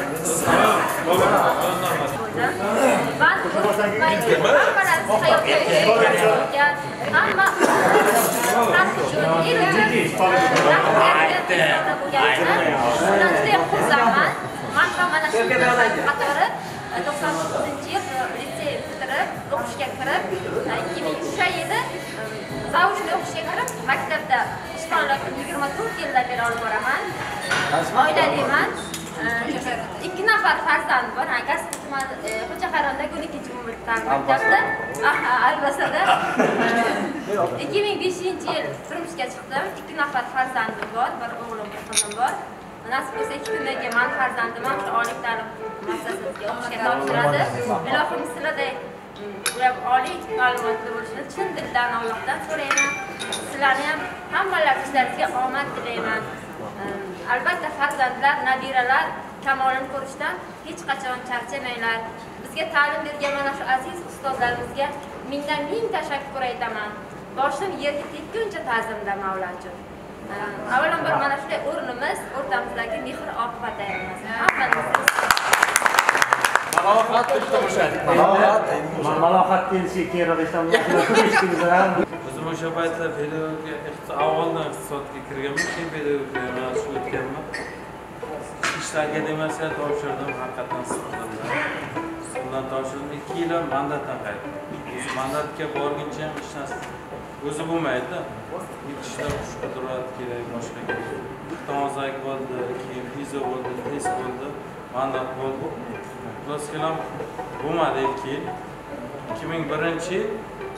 to'qson to'qqizinchi yil litsey bitirib, o'qishga kirib, ikki ming uchinchi yili zavuchli o'qishga kirib, maktabda ishxonalik yigirma to'rt yildan beri olib boraman. Oilaliman. ikki nafar farzand bor. Akasi tuman Xo'jaxarondagi o'n ikkinchi maktabda, Albasada ikki ming beshinchi yil turmushga chiqdim. ikki nafar farzandim bor, bir o'g'lim, bir qizim bor. Nasib bo'lsa ikki kundan keyin men farzandim ham shu oliy ta'lim muassasasiga o'qishga topshiradi. Ilohim sizlarday ular oliy ma'lumotli bo'lishini chin dildan Allohdan so'rayman. Sizlarni ham hammalar ishlaringizga omad tilayman. Albatta farzandlar, nabiralar kamolini ko'rishdan hech qachon charchamanglar. Bizga ta'lim bergan mana shu aziz ustozlarimizga mingdan ming tashakkur aytaman. Boshim yerga tekkuncha ta'zimda Mavlanjon. Avvalambor mana shunday o'rnimiz, o'rtamizdagi mehr oqibat ayirmasin. Hammamiz Malohat to'xtashadi. Malohat, malohat kelishga kerak ishdan o'zim o'sha paytda pedagogika avvaldan iqtisodga kirganman, keyin pedagogika yo'nalishi o'tganman. Ishlar akademiyasiga topshirdim, haqiqatan sifatida. Undan topshirdim, ikki yil mandatdan qaytdim. O'sha mandatga borguncha ham hech narsa o'zi bo'lmaydi. Ishlar qudrat kerak, boshqa kerak. Tomozak bo'ldi, keyin viza bo'ldi, test bo'ldi, mandat bo'ldi. Plus kelam bo'lmadi ikki yil. ikki ming birinchi yil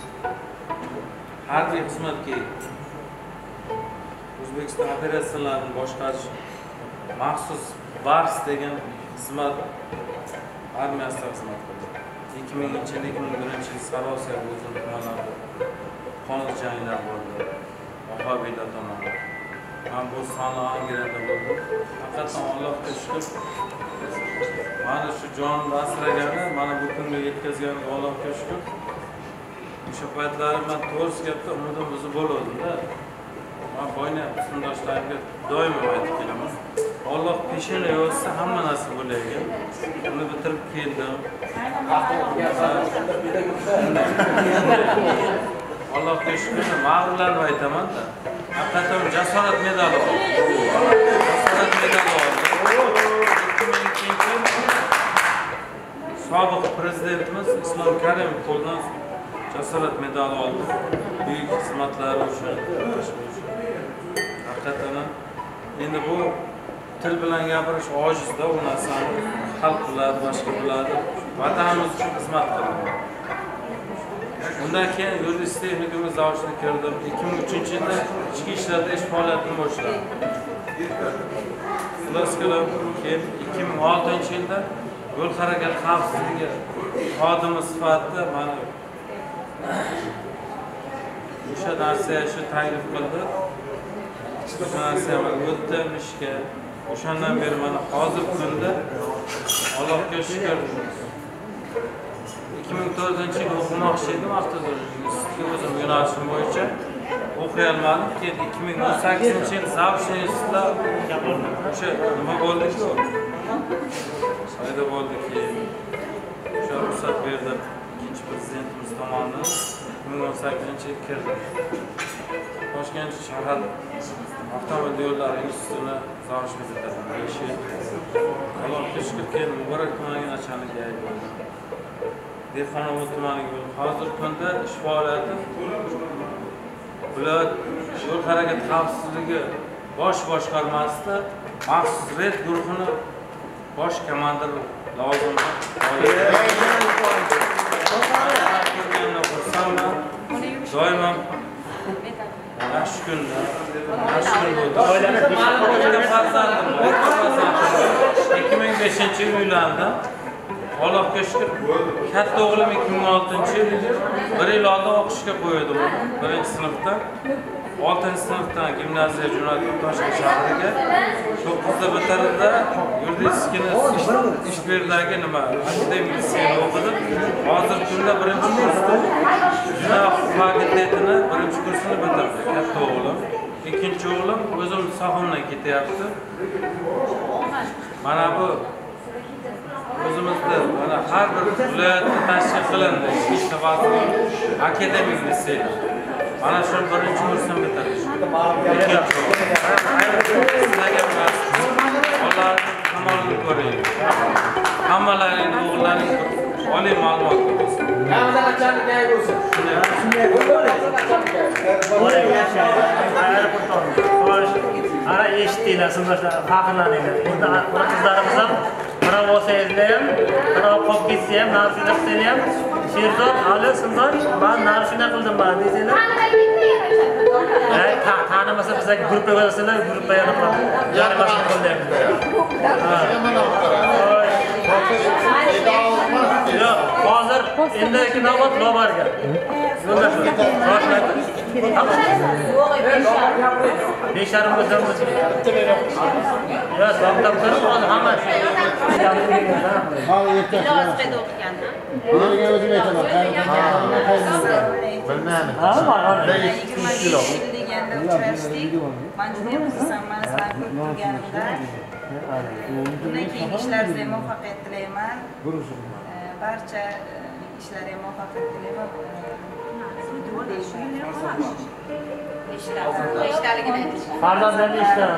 harbiy xizmatga O'zbekiston operatsiyalarini boshqarish maxsus Bars degan xizmat armiyasida xizmat qildim. ikki minginchi yil, ikki ming birinchi yil Sarosiya o'zim tumanlarida qonli janglar bo'ldi. Vahobiylar tomonidan. Men bu soni Angrenda bo'ldim. Haqiqatan Allohga shukr. Mana shu jonimni asragani, mana bu kunga yetkazganiga Allohga shukr. O'sha paytlari men to'g'risi gapda umidim o'zi bo'luvdi-da. Men boyna sinfdoshlarimga doim aytib kelaman. Alloh peshona yozsa hamma narsa bo'laydi. Uni bitirib keldim. Allohga shukr, mag'rurlanib aytaman-da. Haqiqatan jasorat medali oldim. Jasorat medali oldim. ikki ming ikkinchi yil sobiq prezidentimiz Islom Karimov qo'lidan jasorat medali oldim. Buyuk xizmatlari uchun. Haqiqatan endi bu til bilan gapirish ojizda, u narsani xalq biladi, boshqa biladi. Vatanimiz uchun xizmat qildim. Undan keyin yuridik texnikumi zavodga kirdim. ikki ming uchinchi yilda ichki ishlarda ish faoliyatini boshladim. Xullas qilib, keyin ikki ming oltinchi yilda yo'l harakat xavfsizligi xodimi sifatida mana o'sha narsaga shu taklif qildi. O'sha narsa o'tdim ishga. O'shandan beri mana hozir kunda Allohga shukr ikki ming to'rtinchi yil o'qimoqchi edim avtozorga o'zim yo'nalishim bo'yicha o'qiy olmadim. Keyin ikki ming o'n sakkizinchi yil Zavshni institutida o'sha nima bo'ldi-ku? Sayda bo'ldiki, o'sha ruxsat berdi. birinchi prezidentimiz tomonidan ikki ming o'n sakkizinchi yil kirdi. Toshkent shahar avtomobil yo'llari institutini zavishni bitirdim. besh yil. Allohga shukrki, Muborak tumaniga nachalnik bo'ldim. Dehqonobod tumaniga bo'ldim. Hozirgi kunda ish faoliyati viloyat yo'l harakati xavfsizligi bosh boshqarmasida maxsus red guruhini bosh komandir lavozimida doimo yaxshi kunda yaxshi kun bo'ldi. Farzandim ikki ming beshinchi yil uylandim. Allohga shukr, katta o'g'lim ikki ming oltinchi yil bir yil oldin o'qishga qo'ydim. birinchi sinfdan oltinchi sinfdan gimnaziya jo'natib Toshkent shahriga. to'qqizda bitirdi. Yuridik ishbirdagi nima akademik litseyda o'qidim. Hozirgi kunda birinchi kursda jinoyat fakultetini birinchi kursini bitirdi. Katta o'g'lim. Ikkinchi o'g'lim o'zim sohimdan ketyapti. Mana bu o'zimizda mana har bir viloyatda tashkil qilindi ishchi vaziri akademik litsey. Mana shu birinchi kursni bitirdik. Alloh kamolini ko'ring. Hammalaring o'g'illaring oliy ma'lumot bo'lsin. Ana eshitdinglar, sindoshlar, faxrlaninglar. Endi qizlarimiz ham birov bo'lsangizlar ham, birov qolib ketsa ham, narsa qilsa ham, Sherzod, Ali, sindosh, men narsa shunday qildim men deysizlar. Tanimasa bizga gruppa bersalar, gruppa yana qiladi. Jarimasini qo'llaymiz. Yo'q, hozir endi ikki navbat Lobarga. Yo'ldosh. besh yarim o'zimiz. Yo, to'xtab turib, hozir hamma. Filozofiyada o'qiganda. O'zim aytaman. Bilmayman. Ha, mana yigirma besh yil deganda uchrashdik. Men juda xursandman sizlarni ko'rganimda. Bundan keyingi ishlaringizga muvaffaqiyat tilayman. Barcha ishlaringizga muvaffaqiyat tilayman. Farzandlarni ishlar.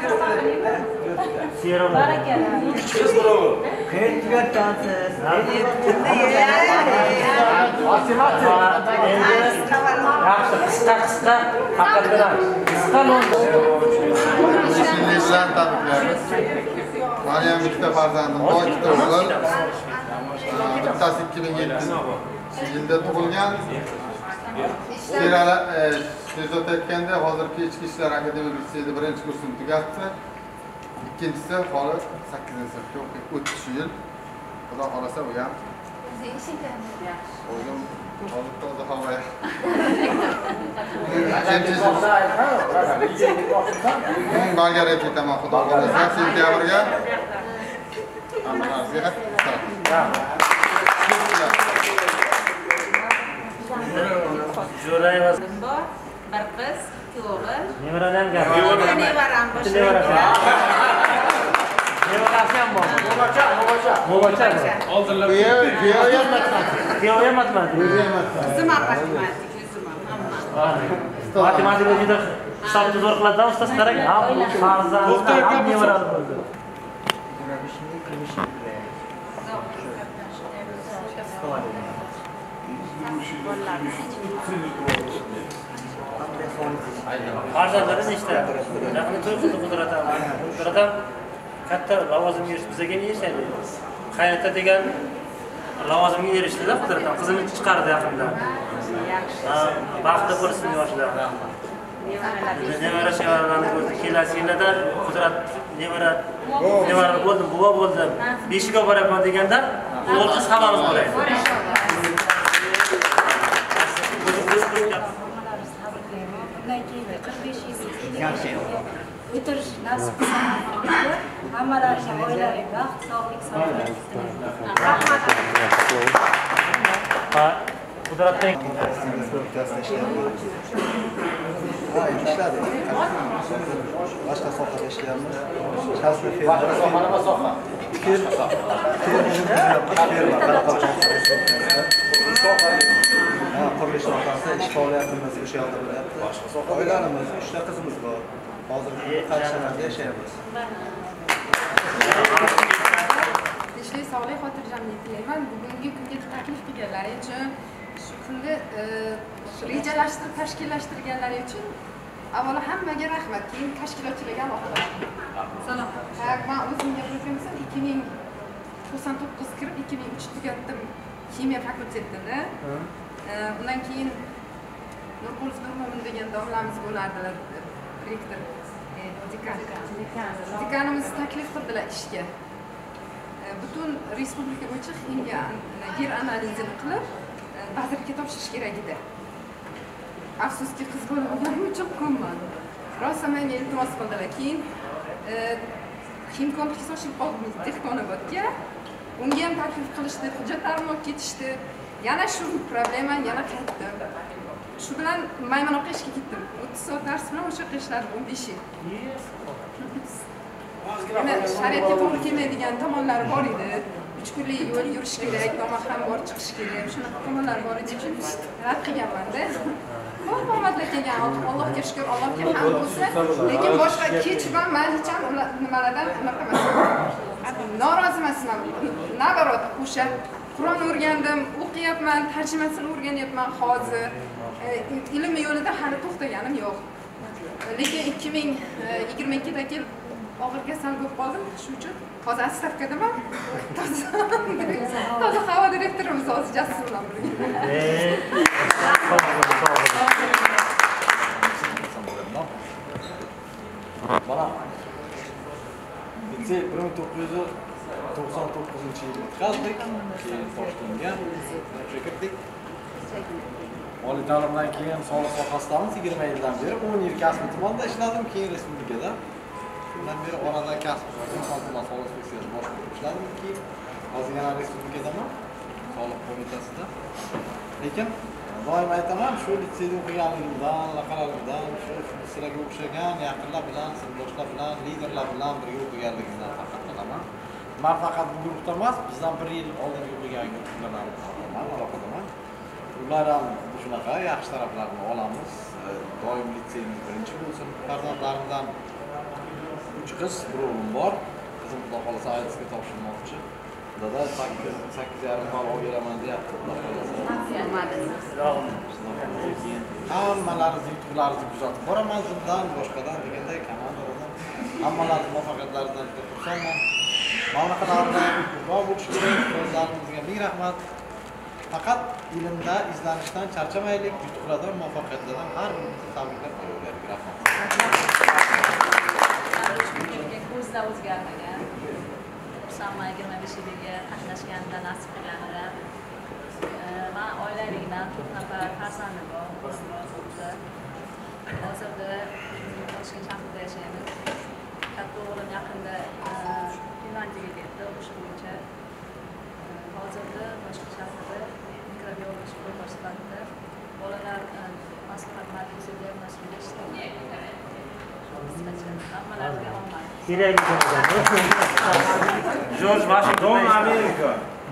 Kichkis bravo. Qanday tugatgansiz? Yaxshi, qisqa qisqa haqiqatan. Qisqa London. Bilan tabriklaymiz. Meni ham ikkita farzandim bor, ikkita o'g'il. Bittasi ikki ming yettinchi yilda tug'ilgan. Serala Sherzod aytganda hozirgi ichki ishlar akademik litseyda birinchi kursini tugatdi. Ikkinchisi hali sakkizinchi sinfga o'tdi shu yil. Xudo xolasa u ham. O'zim hozir toza havoya. Bolgariyaga ketaman xudo xolasa sentyabrga. Jo'raymiz. Bir qiz, ikki o'g'il. Nevaradan gap. Nevaram boshqa. Nevarasi ham bor. Mo'g'acha, mo'g'acha. Mo'g'acha. Oldinlar. Kuyov ham matematik. Kuyov ham matematik. Qizim ham matematik, o'zim ham hamma. Matematika juda hisobni zo'r qiladi, ustoz qarang. Ha, farzand, ham nevarasi bo'ldi. Farzandlarimiz nechta? Yaqin to'rt xil qudrat ham. Qudrat ham katta lavozimga erishib bizga ham erishadi. Qaynota degan lavozimga erishdi-da, qudrat ham qizini chiqardi yaqinda. Ha, baxtli bo'lsin yoshlar. Nevara shevaralarni ko'rdi. Kelasi yilda qudrat nevara nevara bo'ldim, buva bo'ldim. Beshikka boraman deganda o'g'il qiz hammamiz boraylik. Yaxshi. O'tirish nasib qilsin. Hammalariga oilaviy baxt, sog'lik, salomatlik tilayman. Rahmat. Ha, qudratdan ishladi. Boshqa sohada ishlayapmiz. Kasbi ferma. Boshqa soha nima soha? Ferma. Ferma. faoliyatimiz o'sha yoqda bo'lyapti. Oilalarimiz, uchta qizimiz bor. Hozir Qarshilarda yashaymiz. Tinchlik, sog'lik, xotirjamlik tilayman. Bugungi kunga taklif qilganlari uchun, shu kunni rejalashtirib tashkillashtirganlari uchun avvalo hammaga rahmat, keyin tashkilotchilarga alohida rahmat. Salom. Men o'zimga o'zim ikki ming to'qson to'qqiz kirib ikki ming uch tugatdim kimyo fakultetini. Undan keyin Nurqulov Nurmo'min degan domlamiz bo'lardilar, rektor, dekan. Dekanimiz taklif qildilar ishga. Butun respublika bo'yicha ximiya yer analizini qilib vazirga topshirish kerak edi. Afsuski qiz bola bo'lganim uchun ko'nmadim. Rosa menga iltimos qildilar. Keyin Ximkonga sochib qoldim Texnonovodga. Unga ham taklif qilishdi, hujjatlarimni olib ketishdi. Yana shu problema, yana qaytdim. Shu bilan Maymonoqqa ishga ketdim. o'ttiz soat dars bilan o'sha yoqqa ishladim o'n besh yil. Shariatga to'g'ri kelmaydigan tomonlari bor edi. uch kunlik yo'l yurish kerak, nomahram bor chiqish kerak. Shunaqa tomonlar bor edi uchun rad qilganman-da. Xo'p, omadlar kelgan, Allohga shukr, Allohga hamd bo'lsin. Lekin boshqa kechman, men hech ham nimalardan unaqa emasman. Norozi emasman. Nabarot, o'sha Qur'on o'rgandim, o'qiyapman, tarjimasini o'rganyapman hozir. Ilm yo'lida hali to'xtaganim yo'q. Lekin ikki ming yigirma ikkida kelib og'ir kasal bo'lib qoldim. Shuning uchun hozir atstavkadaman. Toza havo direktorimiz hozir Jasur bilan birga. Mana litsey bir ming to'qqiz yuz to'qson to'qqizinchi yilda bitkazdik, keyin Toshkentga kirdik. Oliy ta'limdan keyin soliq sohasidamiz yigirma yildan beri o'n yil kasb tumanida ishladim, keyin respublikada. Shundan beri orada kasb tuman soliq inspeksiyasi boshqarib ishladim, keyin hozir yana respublikadaman, soliq qo'mitasida. Lekin doim aytaman, shu litseyda o'qiganligimdan, laqalarimdan, shu sizlarga o'xshagan yaqinlar bilan, sinfdoshlar bilan, liderlar bilan birga o'qiganligimdan faxrlanaman. Men faqat bu guruhda emas, bizdan bir yil oldin o'qigan guruhlardan aloqadaman. Ular ham shunaqa yaxshi taraflarini olamiz. Doim litseyimiz birinchi bo'lsin. Farzandlarimdan uch qiz, bir o'g'lim bor. Qizim xudo xolasa aytisga topshirmoqchi. Dada sakkiz yarim ball olaman deyapti. Hammalaringizni yutuqlaringizni kuzatib boraman zimdan, boshqadan deganday komandalardan. Hammalaringiz muvaffaqiyatlaridan xursandman. Mana bunaqalarda bor bo'lishi kerak. O'zlaringizga ming rahmat. Faqat ilmda izlanishdan charchamaylik, yutuqlardan, muvaffaqiyatlardan har birimizni tabriklab qo'yaylik. Rahmat. Ko'zda o'zgarmagan. Xursandman yigirma besh yilga qatnashganimda nasib qilganimda. Men oilalikdan to'rt nafar farzandim bor. Hozirda Toshkent shahrida yashaymiz. Katta o'g'lim yaqinda Finlandiyaga ketdi, o'qish bo'yicha. Hozirda Toshkent shahrida mikrobiolog shifokor sifatida bolalar maslahat markazida mas'ullik ishlayapman. Hammalariga omad. Jorj Washington, Amerika.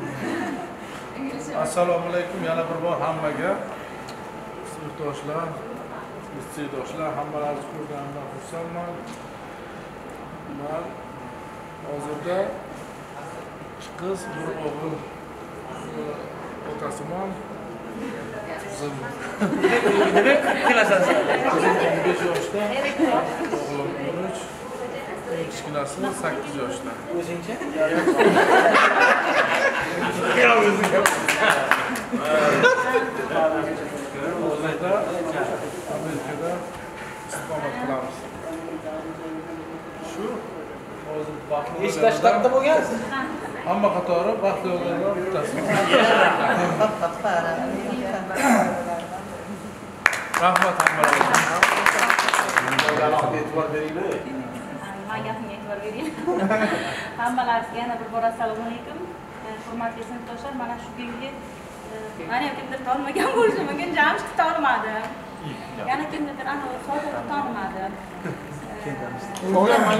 Assalomu alaykum yana bir bor hammaga. Sinfdoshlar, litseydoshlar, hammalaringizni ko'rganimdan xursandman. Men hozirda qiz, bir o'g'il otasiman. Qizim nima qilasan sen? o'n besh yoshda, o'g'lim o'n uch, kichkinasi sakkiz yoshda. O'zingcha? Yo'q, o'zingcha. Hozirda Amerikada istiqomat qilamiz. Shu hozir baxtli. Nechta shtatda bo'lgansiz? Hamma qatori baxtli o'g'illar bittasi. Rahmat hammalarga. E'tibor beringlar. Men gapimga e'tibor bering. Hammalaringizga yana bir bor assalomu alaykum. Hurmatli sinfdoshlar, mana shu kungi mana kimdir tolmagan bo'lishi mumkin, Jamshid tolmadi. Yana kimdir ana Sodiq tolmadi.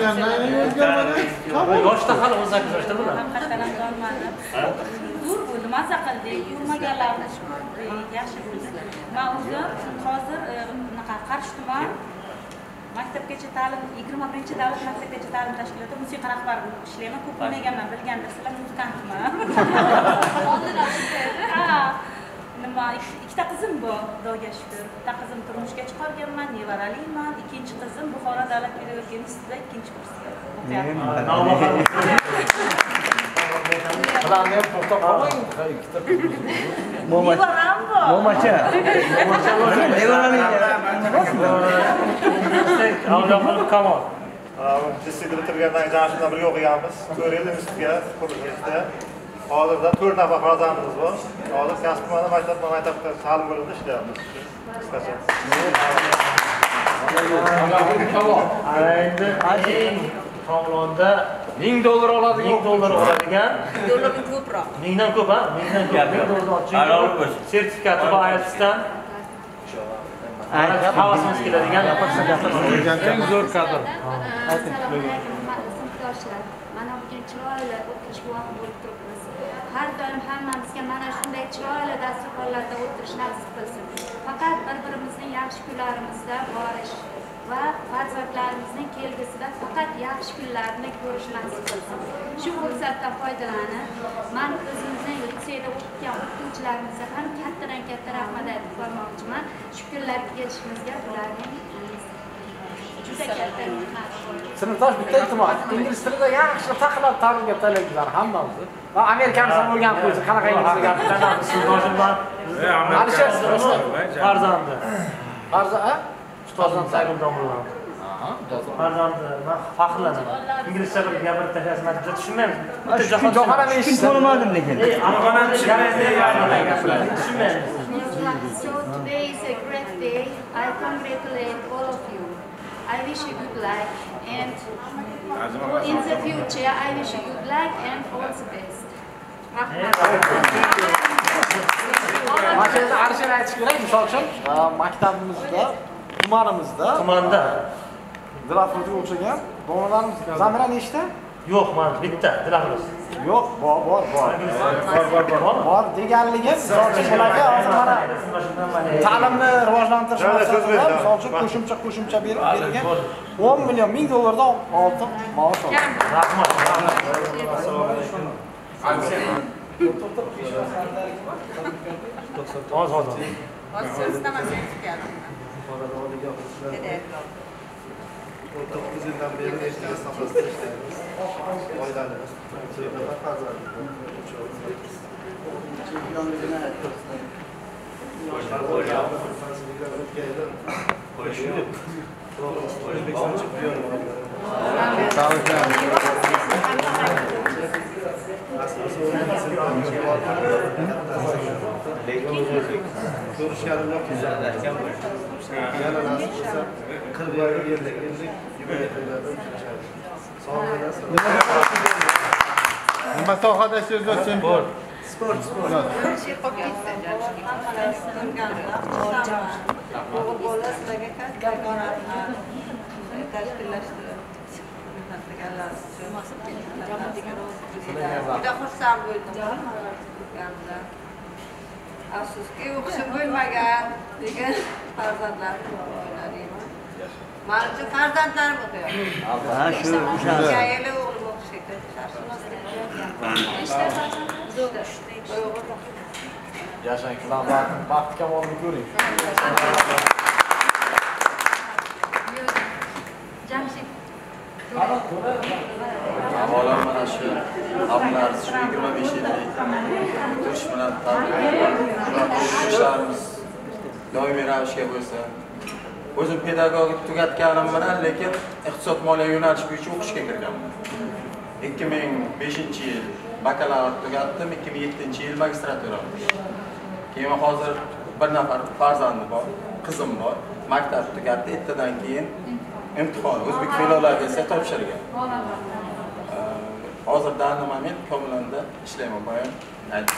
Yoshda hali o'n sakkiz yoshda bular. Haqiqatan tolmadi. Dur bo'ldi. mazza qildik, ko'rmaganlarni ko'rdik, yaxshi bo'ldi. Men o'zim hozir bunaqa Qarshi tuman maktabgacha ta'lim yigirma birinchi davlat maktabgacha ta'lim tashkiloti musiqa rahbari bo'lib ishlayman. Ko'p o'ynaganman, bilgandirsizlar, muzikantman. Oldindan ha, nima ikkita qizim bor, Xudoga shukr. Bitta qizim turmushga chiqarganman, nevaraliman. Ikkinchi qizim Buxoro davlat pedagogika institutida ikkinchi kursda o'qiyapti. Ularni ham to'xtab qolmang. Ikkita Nevaram bor. Momacha. Avliyoxon Kamol. Liseyda bitirgandan Jamshid bilan birga o'qiganmiz. to'rt yil institutga qurilishda. Hozirda to'rt nafar farzandimiz bor. Hozir kasb mana maktabda maktabda ta'lim bo'limida ishlayapmiz. Qisqacha. Endi eng Tomlonda ming dollar oladi, ming dollar oladigan. Dollardan ko'proq. Mingdan ko'p, ha? Mingdan ko'p. ming dollar olib sertifikati bor I E L T S'dan. Havasimiz keladigan eng zo'r kadr. Sinfdoshlar, mana bugun chiroyli o'tirish guvohi bo'lib turibmiz. Har doim hammamizga mana shunday chiroyli dasturxonlarda o'tirish nasib qilsin. Faqat bir-birimizning yaxshi kunlarimizda borish va farzandlarimizning kelgusida faqat yaxshi kunlarni ko'rish nasib qilsin. Shu fursatdan foydalanib, men o'zimizning litseyda o'qigan o'qituvchilarimizga ham kattadan katta rahmat aytib qo'ymoqchiman. Shu kunlarga kelishimizga ularning juda katta rahmat. Sinfdosh bitta iltimos, ingliz tilida yaxshi faqat ta'limga talablar hammamiz. Va amerikanlar bo'lgan qo'ysa qanaqa ingliz gapiradi? Sinfdoshim bor. Alisher farzandi. Farzand? Ustozim Sayg'ul domlalar. Aha, farzandi, men faxrlanaman. Inglizcha qilib gapirib tashlasam, biz tushunmaymiz. Bitta jahon jahonani eshitdim. Ko'rmadim lekin. Jahonani tushunmaymiz. So today is a great day. I congratulate all of you. I wish you good luck and in the future I wish you good luck and all the best. Mashina Alisher aytish kerak, misol uchun, maktabimizda, tumanimizda, tumanda Dilafruzga o'xshagan bolalarimiz zamira nechta? Yo'q, mana bitta Dilafruz. Yo'q, bor, bor, bor. Bor, bor, bor. Bor deganligi, misol uchun bularga hozir mana ta'limni rivojlantirish maqsadida misol uchun qo'shimcha qo'shimcha berib berilgan o'n million ming dollardan ortiq maosh oldi. Rahmat. Hozir, hozir. Hozir istamasang chiqadi. to'qqiz yildan beri nechta sohasida ishlaymiz. Oilalarimiz to'rt farzand. Chempionligini aytdim. O'zbekiston chempioni bo'ldi. Ko'rishganimda kuzatgan yana nasib qilsa qirq yillik yillik yillik yubileylarda uchrashadi. Sog'lig'ingiz. Nima sohada ishlaysiz chempion? Sport, sport. Shu qolib ketdi. O'g'il bola sizlarga katta tashkillashtirib juda xursand bo'ldim. Afsuski o'qishim bo'lmagan degan farzandlarim bor o'ylayman. Men uchun farzandlarim o'qiyapti. Ha, shu o'sha. Yayli o'g'lim o'qishga Yashang, baxt kamolini ko'ring. Jamshid. Avvalo mana shu ablar shu yigirma besh yillik o'tish bilan ishlarimiz doimiy ravishga bo'lsa. O'zim pedagogik tugatganim bilan, lekin iqtisod moliya yo'nalishi bo'yicha o'qishga kirganman. ikki ming beshinchi yil bakalavriat tugatdim, ikki ming yettinchi yil magistratura o'qidim. Keyin hozir bir nafar farzandim bor, qizim bor. Maktab tugatdi, ertadan keyin imtihon o'zbek filologiyasiga topshirgan. Hozir данный moment Komilonda ishlayman, bayon aytdim.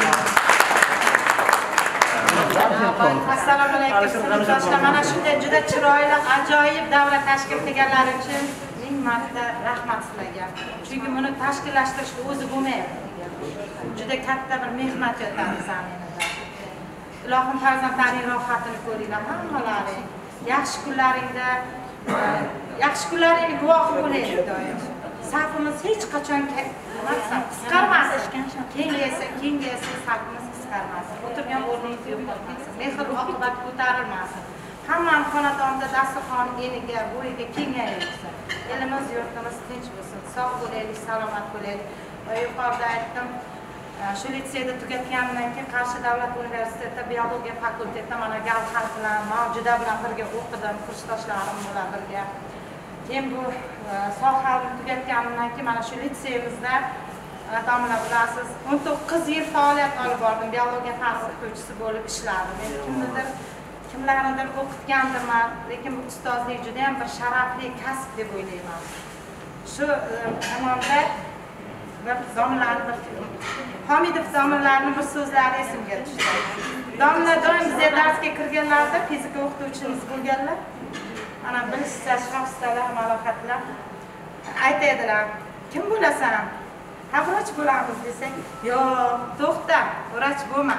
Assalomu alaykum. Sinfdoshlar, mana shunday juda chiroyli, ajoyib davra tashkil qilganlari uchun ming marta rahmat sizlarga. Chunki buni tashkillashtirishga o'zi bo'lmayapti. juda katta bir mehnat yotadi zaminida. Ilohim farzandlaring rohatini ko'ringlar hammalaring. Yaxshi kunlaringda yaxshi kunlaringga guvoh bo'laylik doim. Safimiz hech qachon qisqarmasin. Kengaysa, kengaysa safimiz qisqarmasin. O'tirgan o'rningiz yo'q bo'lmasin. Mehr oqibat ko'tarilmasin. Hammam xonadonda dasturxon eniga, bo'yiga kengaysin. Elimiz, yurtimiz tinch bo'lsin. Sog' bo'laylik, salomat bo'laylik. Va yuqorida aytdim, shu litseyda tugatganimdan keyin Qarshi davlat universitetida biologiya fakultetida mana Gavhar bilan, Mavjuda bilan birga o'qidim, kursdoshlarim bilan birga. Keyin bu sohani tugatganimdan keyin mana shu litseyimizda domla bilasiz, o'n to'qqiz yil faoliyat olib bordim, biologiya fan o'qituvchisi bo'lib ishladim. Men kimnidir, kimlarnidir o'qitgandirman, lekin bu ustozlik juda ham bir sharafli kasb deb o'ylayman. Shu zamonda bir domlalar, Hamidov domlalarning bir so'zlari esimga tushdi. Domla doim bizga darsga kirganlarda fizika o'qituvchimiz bo'lganlar. Ana bilishsa, shaxslar, ma'lumotlar aytadilar. Kim bo'lasan? Ha, vrach bo'lamiz desang, yo'q, to'xta, vrach bo'lma.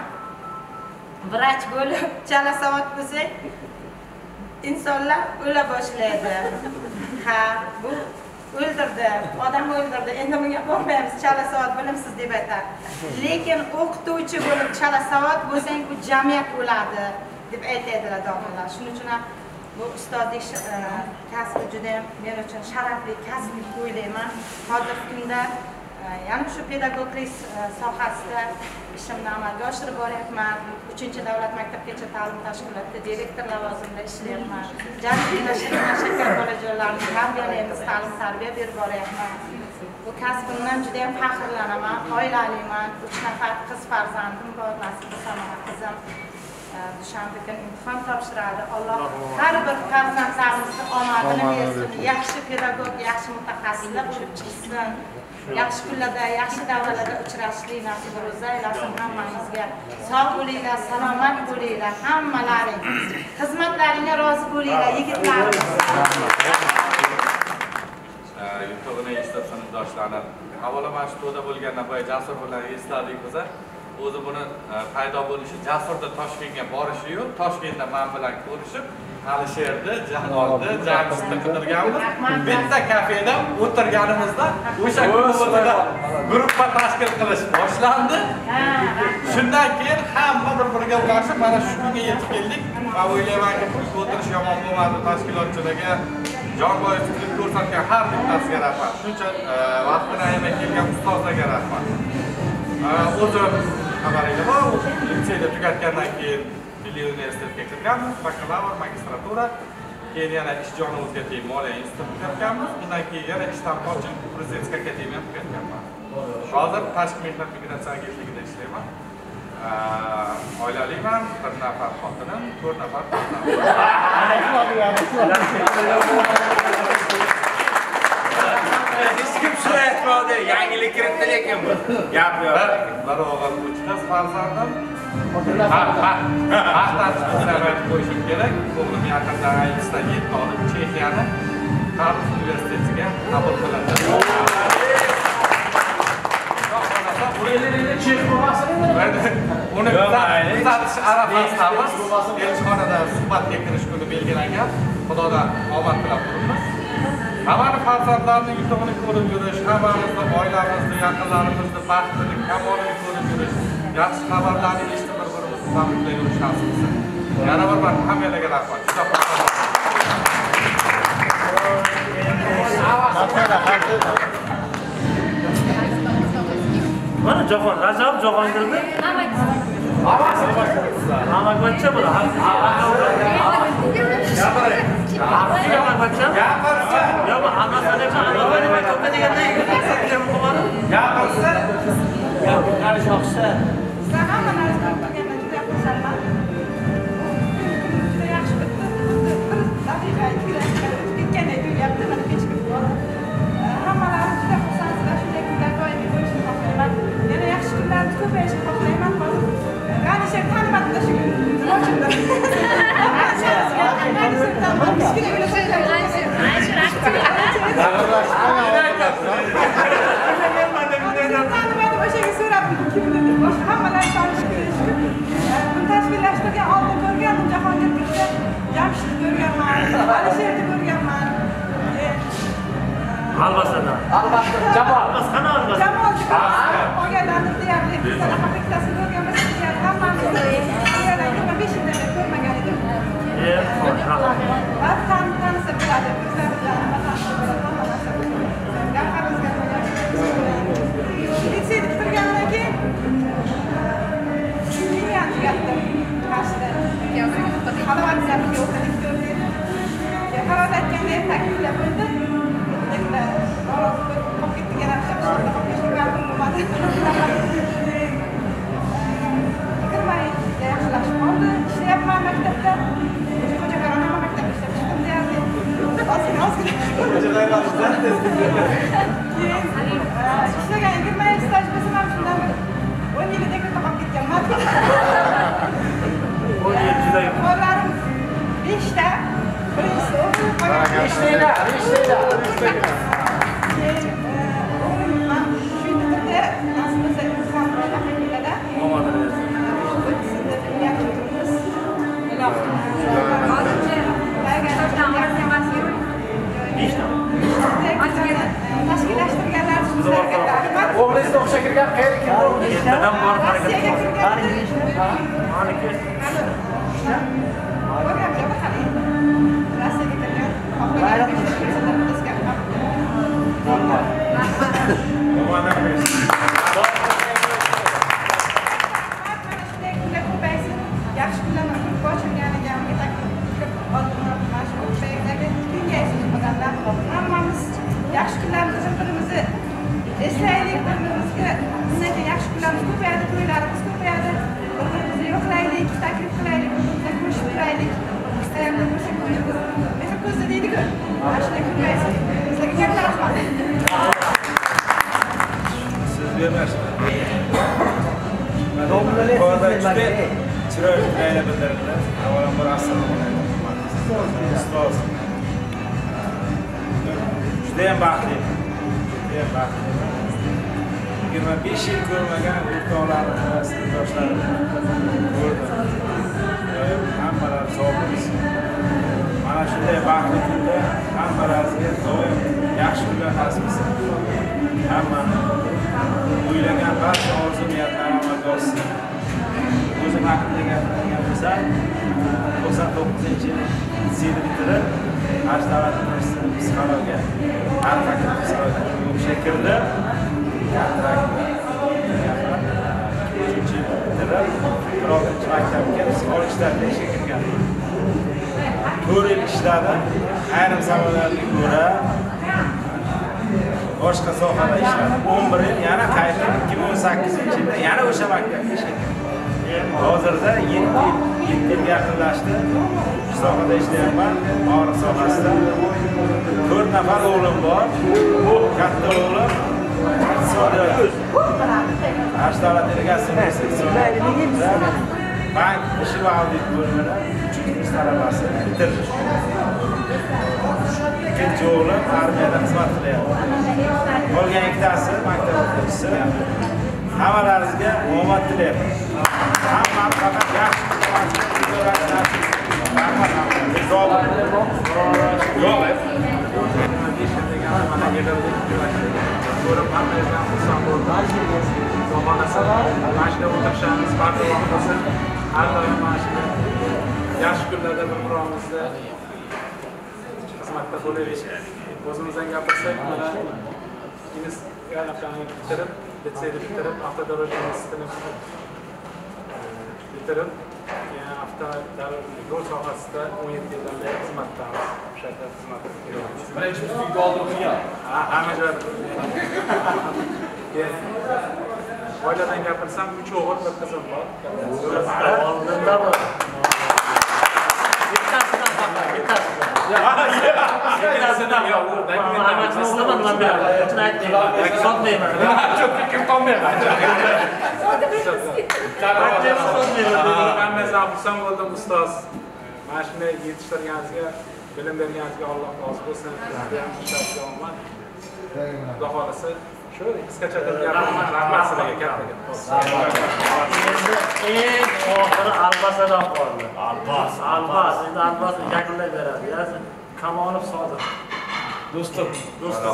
Vrach bo'lib, chala savod bo'lsang, insonlar o'la boshlaydi. Ha, bu o'ldirdi, odam o'ldirdi. Endi bunga bormaymiz, chala savod bilimsiz deb aytadi. Lekin o'qituvchi bo'lib chala savod bo'lsang, bu jamiyat o'ladi deb aytadilar domlalar. Shuning uchun ham bu ustozlik kasbi juda ham men uchun sharafli kasb deb o'ylayman. Hozirgi kunda yana shu pedagoglik sohasida ishimni amalga oshirib boryapman. uchinchi davlat maktabgacha ta'lim tashkilotida direktor lavozimida ishlayapman. Janubiy shahar bolajonlarini tarbiyalaymiz, ta'lim tarbiya berib boryapman. Bu kasbimdan juda ham faxrlanaman, oilaliman. uch nafar qiz farzandim bor, nasib bo'lsa mana qizim dushanba kuni imtihon topshiradi. Alloh har bir farzandlarimizni omadini bersin, yaxshi pedagog, yaxshi mutaxassislar bo'lib chiqsin. Yaxshi kunlarda, yaxshi davrlarda uchrashishlik nasib ro'za aylasin hammamizga. Sog' bo'linglar, salomat bo'linglar, hammalaring. Xizmatlaringga rozi bo'linglar, yigitlarimiz. Yutug'ini eshitib sinfdoshlarim. Avvalo mana shu to'da bo'lgandan boya Jasur bilan esladik biz. O'zi buni paydo bo'lishi, Jasurda Toshkentga borishi-yu, Toshkentda men bilan ko'rishib, Alisherni, Jalolni, Jamshidni qidirganmiz. Bitta kafeda o'tirganimizda o'sha o'zida guruhga tashkil qilish boshlandi. Shundan keyin hamma bir-biriga ulashib, mana shu kunga yetib keldik. Men o'ylaymanki, bu o'tirish yomon bo'lmadi tashkilotchilarga. Jonboyevchilik ko'rsatgan har bittasiga rahmat. Shuncha vaqtini ayamay kelgan ustozlarga rahmat. O'zim xabaringiz bor, litseyda tugatgandan keyin Milliy universitetga kirganmiz, bakalavr, magistratura, keyin yana ish jonimizga tegib moliya institutida tugatganmiz, undan keyin yana ishdan qochib prezidentskiy akademiyani tugatganman. Hozir Tashqi mehnat migratsiya agentligida ishlayman. Oilaliman, bir nafar xotinim, to'rt nafar farzandim. Hech kim shuni aytmadi, yangilik kiritdi lekin bu. Gap yo'q. Bir o'g'il, uch qiz farzandim. Ha, ha. Maqtanib qo'yishim kerak. O'g'lim yaqinda A I X'dan yetti olib, Chexiyani Karlov universitetiga qabul qilindi. Uni kuzatish arafasidamiz. Elchixonada suhbatga kirish kuni belgilangan. Xudodan omad tilab turibmiz. Hammani farzandlarning yutug'ini ko'rib yurish, hammamizni, oilamizni, yaqinlarimizni baxtini, kamolini ko'rib yurish, yaxshi xabarlarni eshitib bir-birimizni tabriklay yurish nasib etsin. Yana bir marta hammalarga rahmat. Mana Jahon Rajab Jahongirni Amakbacha bo'la. Gapiring. Amakbacha. Gapirsa. Yo, bu Amakbacha, Amakbacha maktabda deganda kim bo'ladi? Gapirsa. Gapirgan shoxsa. Sizlar hamma narsani bilgandan juda xursandman. Juda yaxshi bitdi. Bir daqiqa ketgandek tuyulyapti, mana kechikib qoldi. Hammalari juda xursandlar, shunday kunlar doimiy bo'lishini xohlayman. Yana yaxshi kunlarni ko'payishini xohlayman. Alisher tanimadida shu kun. Boshimda. Tanimadi, o'shaga so'rab Albasadan. Albatta, Jamol. Qana albasa. Jamol chiqadi. Qolganlarni deyarli bizlar bittasi ko'rganmiz, deyarli hammamiz yigirma besh yildan beri ko'rmagan edim. E, rahmat. Va tan tanisa biladi, bizlar bilan hamma tanisa biladi, hamma narsa biladi. Gapimizga litseyda bitirgandan keyin kimyoni tugatdim. Qarshida halovatlarga o'qidik ko'rdik. Qaror aytganda takliflar bo'ldi. Endi norozi bo'lib ketgan narsa shunda qolib bo'lmadi. Kirmay yaxshilashib qoldi. Ishlayapman maktabda. Xo'jagarona maktabda ishlab chiqdim deyarli. Ozgina ozgina. Ishlagan yigirma yil staj bo'lsam ham shundan bir o'n yil dekretda qolib ketganman. o'n yil juda Qo'llarim beshta. Birinchisi o'g'il, qolgan Ishlaydi, ishlaydi, ishlaydi. O'g'lingizni o'qishga kirgan qayerga kirdi? Ertadan bor harakat yaxshi kunlarni ko'p ochilganiga menga taklif qilib oldimdan mana shu o'qishlarga kengayishni qilganlar hammamiz yaxshi kunlarimizni bir-birimizni eslaylik, bir-birimizga bundan keyin yaxshi kunlarimiz ko'payadi, to'ylarimiz ko'payadi, bir-birimizni yo'qlaylik, taklif qilaylik, bir-birimizga ko'rishib turaylik. Qayerda bo'lsak ko'yimiz mehr ko'zi deydi-ku, mana shunday ko'paysin. Sizlarga katta rahmat. Siz bermaysiz. Chiroyli tilaklar bildirdilar. Avvalambor assalomu alaykum. Ustoz. Judayam baxtli. Judayam baxtli. yigirma besh yil ko'rmagan o'rtoqlarni, sinfdoshlarimni ko'rdim. Hammalari sog'miz. Mana shunday baxtli kunda hammalaringizga doim yaxshi kunlar nasib etsin. Hammani o'ylagan barcha orzu-niyatlarini amalga oshsin. O'zim haqimda gapirgan bo'lsam, to'qson to'qqizinchi yil litseyni bitirib, Qarshi davlat universitetida psixologiya, har fakultet psixologiya o'qishga kirdim. uchinchi yil bitirib, oltinchi maktabga psixolog shtabida ishga kirganman. to'rt yil ishladim. Ayrim sabablarga ko'ra boshqa sohada ishladim. o'n bir yil yana qaytib ikki ming o'n sakkizinchi yilda yana o'sha maktabga ishga kirdim. Hozirda yetti yilga yaqinlashdi. Shu sohada ishlayapman. Og'riq sohasida. to'rt nafar o'g'lim bor. Katta o'g'lim iqtisodiyot. Qarshi davlat delegatsiyasida bank ishi va audit bo'limida uchinchi kurs talabasi bitirdi. Ikkinchi o'g'lim armiyada xizmat qilyapti. Qolgan ikkitasi maktab o'quvchisi. Hammalaringizga omad tilayman. Hammani faqat yaxshi ko'rishni yaxshi kunlarda bir-birimizda xizmatda bo'laylik. O'zimizdan gapirsak, mana ikkingiz bitirib, litseyni bitirib, avtodoroga universitetini bitirib, yana avtoyo'l sohasida o'n yetti yildan beri xizmatdamiz. O'sha yerda xizmat qilyapmiz. Birinchi uyda oldirgan. Ha, hamma joyda. Oiladan gapirsam, uch o'g'il, bir qizim bor. Oldinda bor. Bittasidan faqat, bittasidan. Bittasidan yo'q. Hammachini o'g'liman man beraman. Uchun aytmayman. Sotmayman. Kim qolmayman. Hamma xursand bo'ldim ustoz. Mana shunday yetishtirganingizga, bilim berganingizga Alloh rozi bo'lsin. Sizga ham shunday omad. Xudo xolasa shu qisqacha gapirman. Rahmat sizlarga katta. Eng oxiri albasadan qoldi. Albas, albas, endi albas yakunlab beradi. Kamolov Sodiq. Do'stim. Do'stim.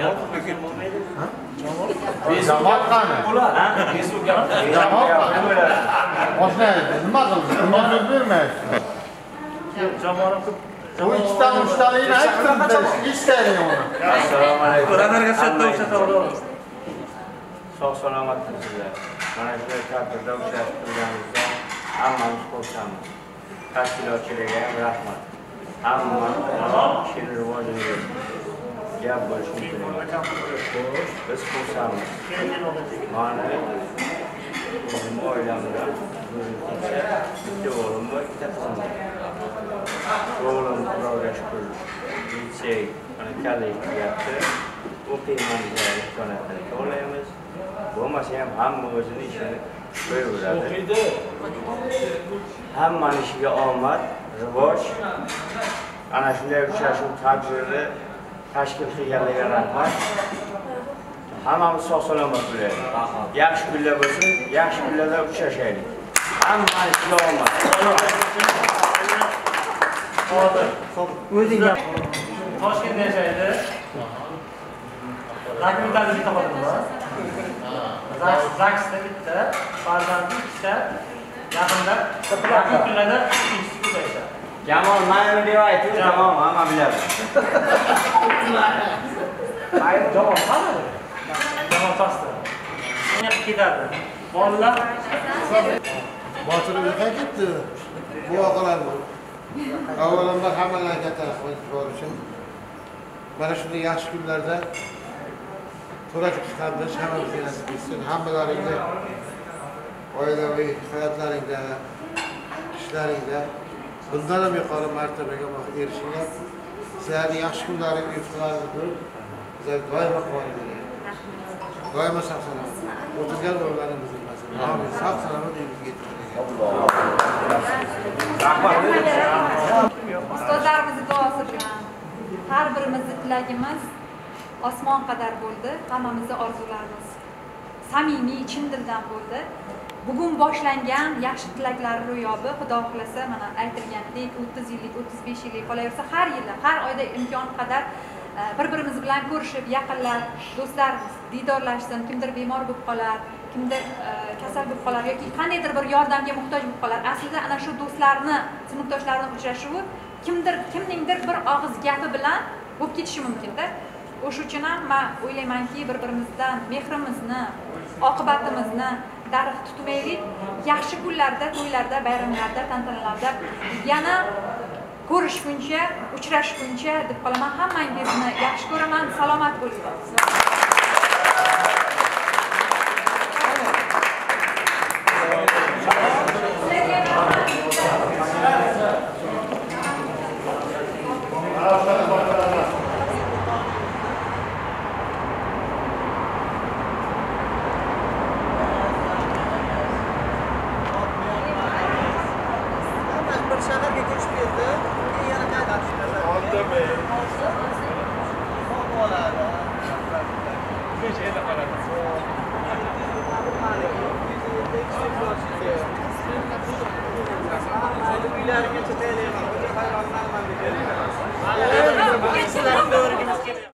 Jamoat qani? Jamoat qani? Oshna, nima qildi? Nima bermaydi? Jamoatim ko'p. Bu ikkita uchtaligini aytdim, istaylik uni. Assalomu alaykum. Radarga katta o'xshatadi. Sog' salomat sizlar. Mana shu tadbirda uchrashib turganimizda hammamiz xursandmiz. Tashkilotchilarga ham rahmat. Hamma ishini rivojlaniga gap bo'lishi mumkin. Biz xursandmiz. Mana o'zim oilamda bitta o'g'lim bor, ikkita qizim bor. O'g'lim Xudoga shukur litsey mana kollej tugatdi. O'qiyman deya imkoniyatlarni qo'llaymiz. Bo'lmasa ham hamma o'zini ishini qo'yaveradi. O'qiydi. Hammaning ishiga omad, rivoj. Ana shunday uchrashuv tadbirni tashkil qilganlarga rahmat. Hammamiz sog' salomat bo'laylik. Yaxshi kunlar bo'lsin, yaxshi kunlarda uchrashaylik. Hammaning ishiga omad. O'zing gap. Toshkentda yashaydi. Dokumental bitta xodimlar. Zaksda bitta, farzandi ikkita, yaqinda yaqin kunlarda ikkinchisi ko'payadi. Jamol mayli deb aytib, tamom, hamma biladi. Mayli Jamol qani? Jamol pastda. Yana ketadi. Bolalar Botir uyiga ketdi. Bu voqealar avvalambor hammalarga katta rahmat borishim. Mana shunday yaxshi kunlarda To'raki qadrish hammamizga nasib etsin. Hammalaringga oilaviy hayotlaringda, ishlaringda bundan ham yuqori martabaga erishinglar. Sizlarning yaxshi kunlaringiz, yutuqlaringiz bo'lib, sizlar doimo quvonib yuring. Doimo sog' salomat. O'tilgan o'rnlarni buzilmasin. Amin. Sog' salomat uyingizga yetkazing. Ustozlarimiz duosi bilan har birimizni tilagimiz osmon qadar bo'ldi. Hammamizning orzularimiz samimiy, chin dildan bo'ldi. Bugun boshlangan yaxshi tilaklar ro'yobi Xudo xolasa mana aytilganidek o'ttiz yillik, o'ttiz besh yillik qolaversa har yili, har oyda imkon qadar bir-birimiz bilan ko'rishib, yaqinlar, do'stlar diydorlashsin. Kimdir bemor bo'lib qolar, kimdir kasal bo'lib qolar yoki qandaydir bir yordamga muhtoj bo'lib qolar. Aslida ana shu do'stlarni, sinfdoshlarini uchrashuvi kimdir, kimningdir bir og'iz gapi bilan bo'lib ketishi mumkin-da. O'sha uchun ham men o'ylaymanki, bir-birimizdan mehrimizni, oqibatimizni darix tutmaylik. Yaxshi kunlarda, to'ylarda, bayramlarda, tantanalarda yana ko'rishguncha, uchrashguncha deb qolaman. Hammangizni yaxshi ko'raman. Salomat bo'ling. Uylarga chiqaylik.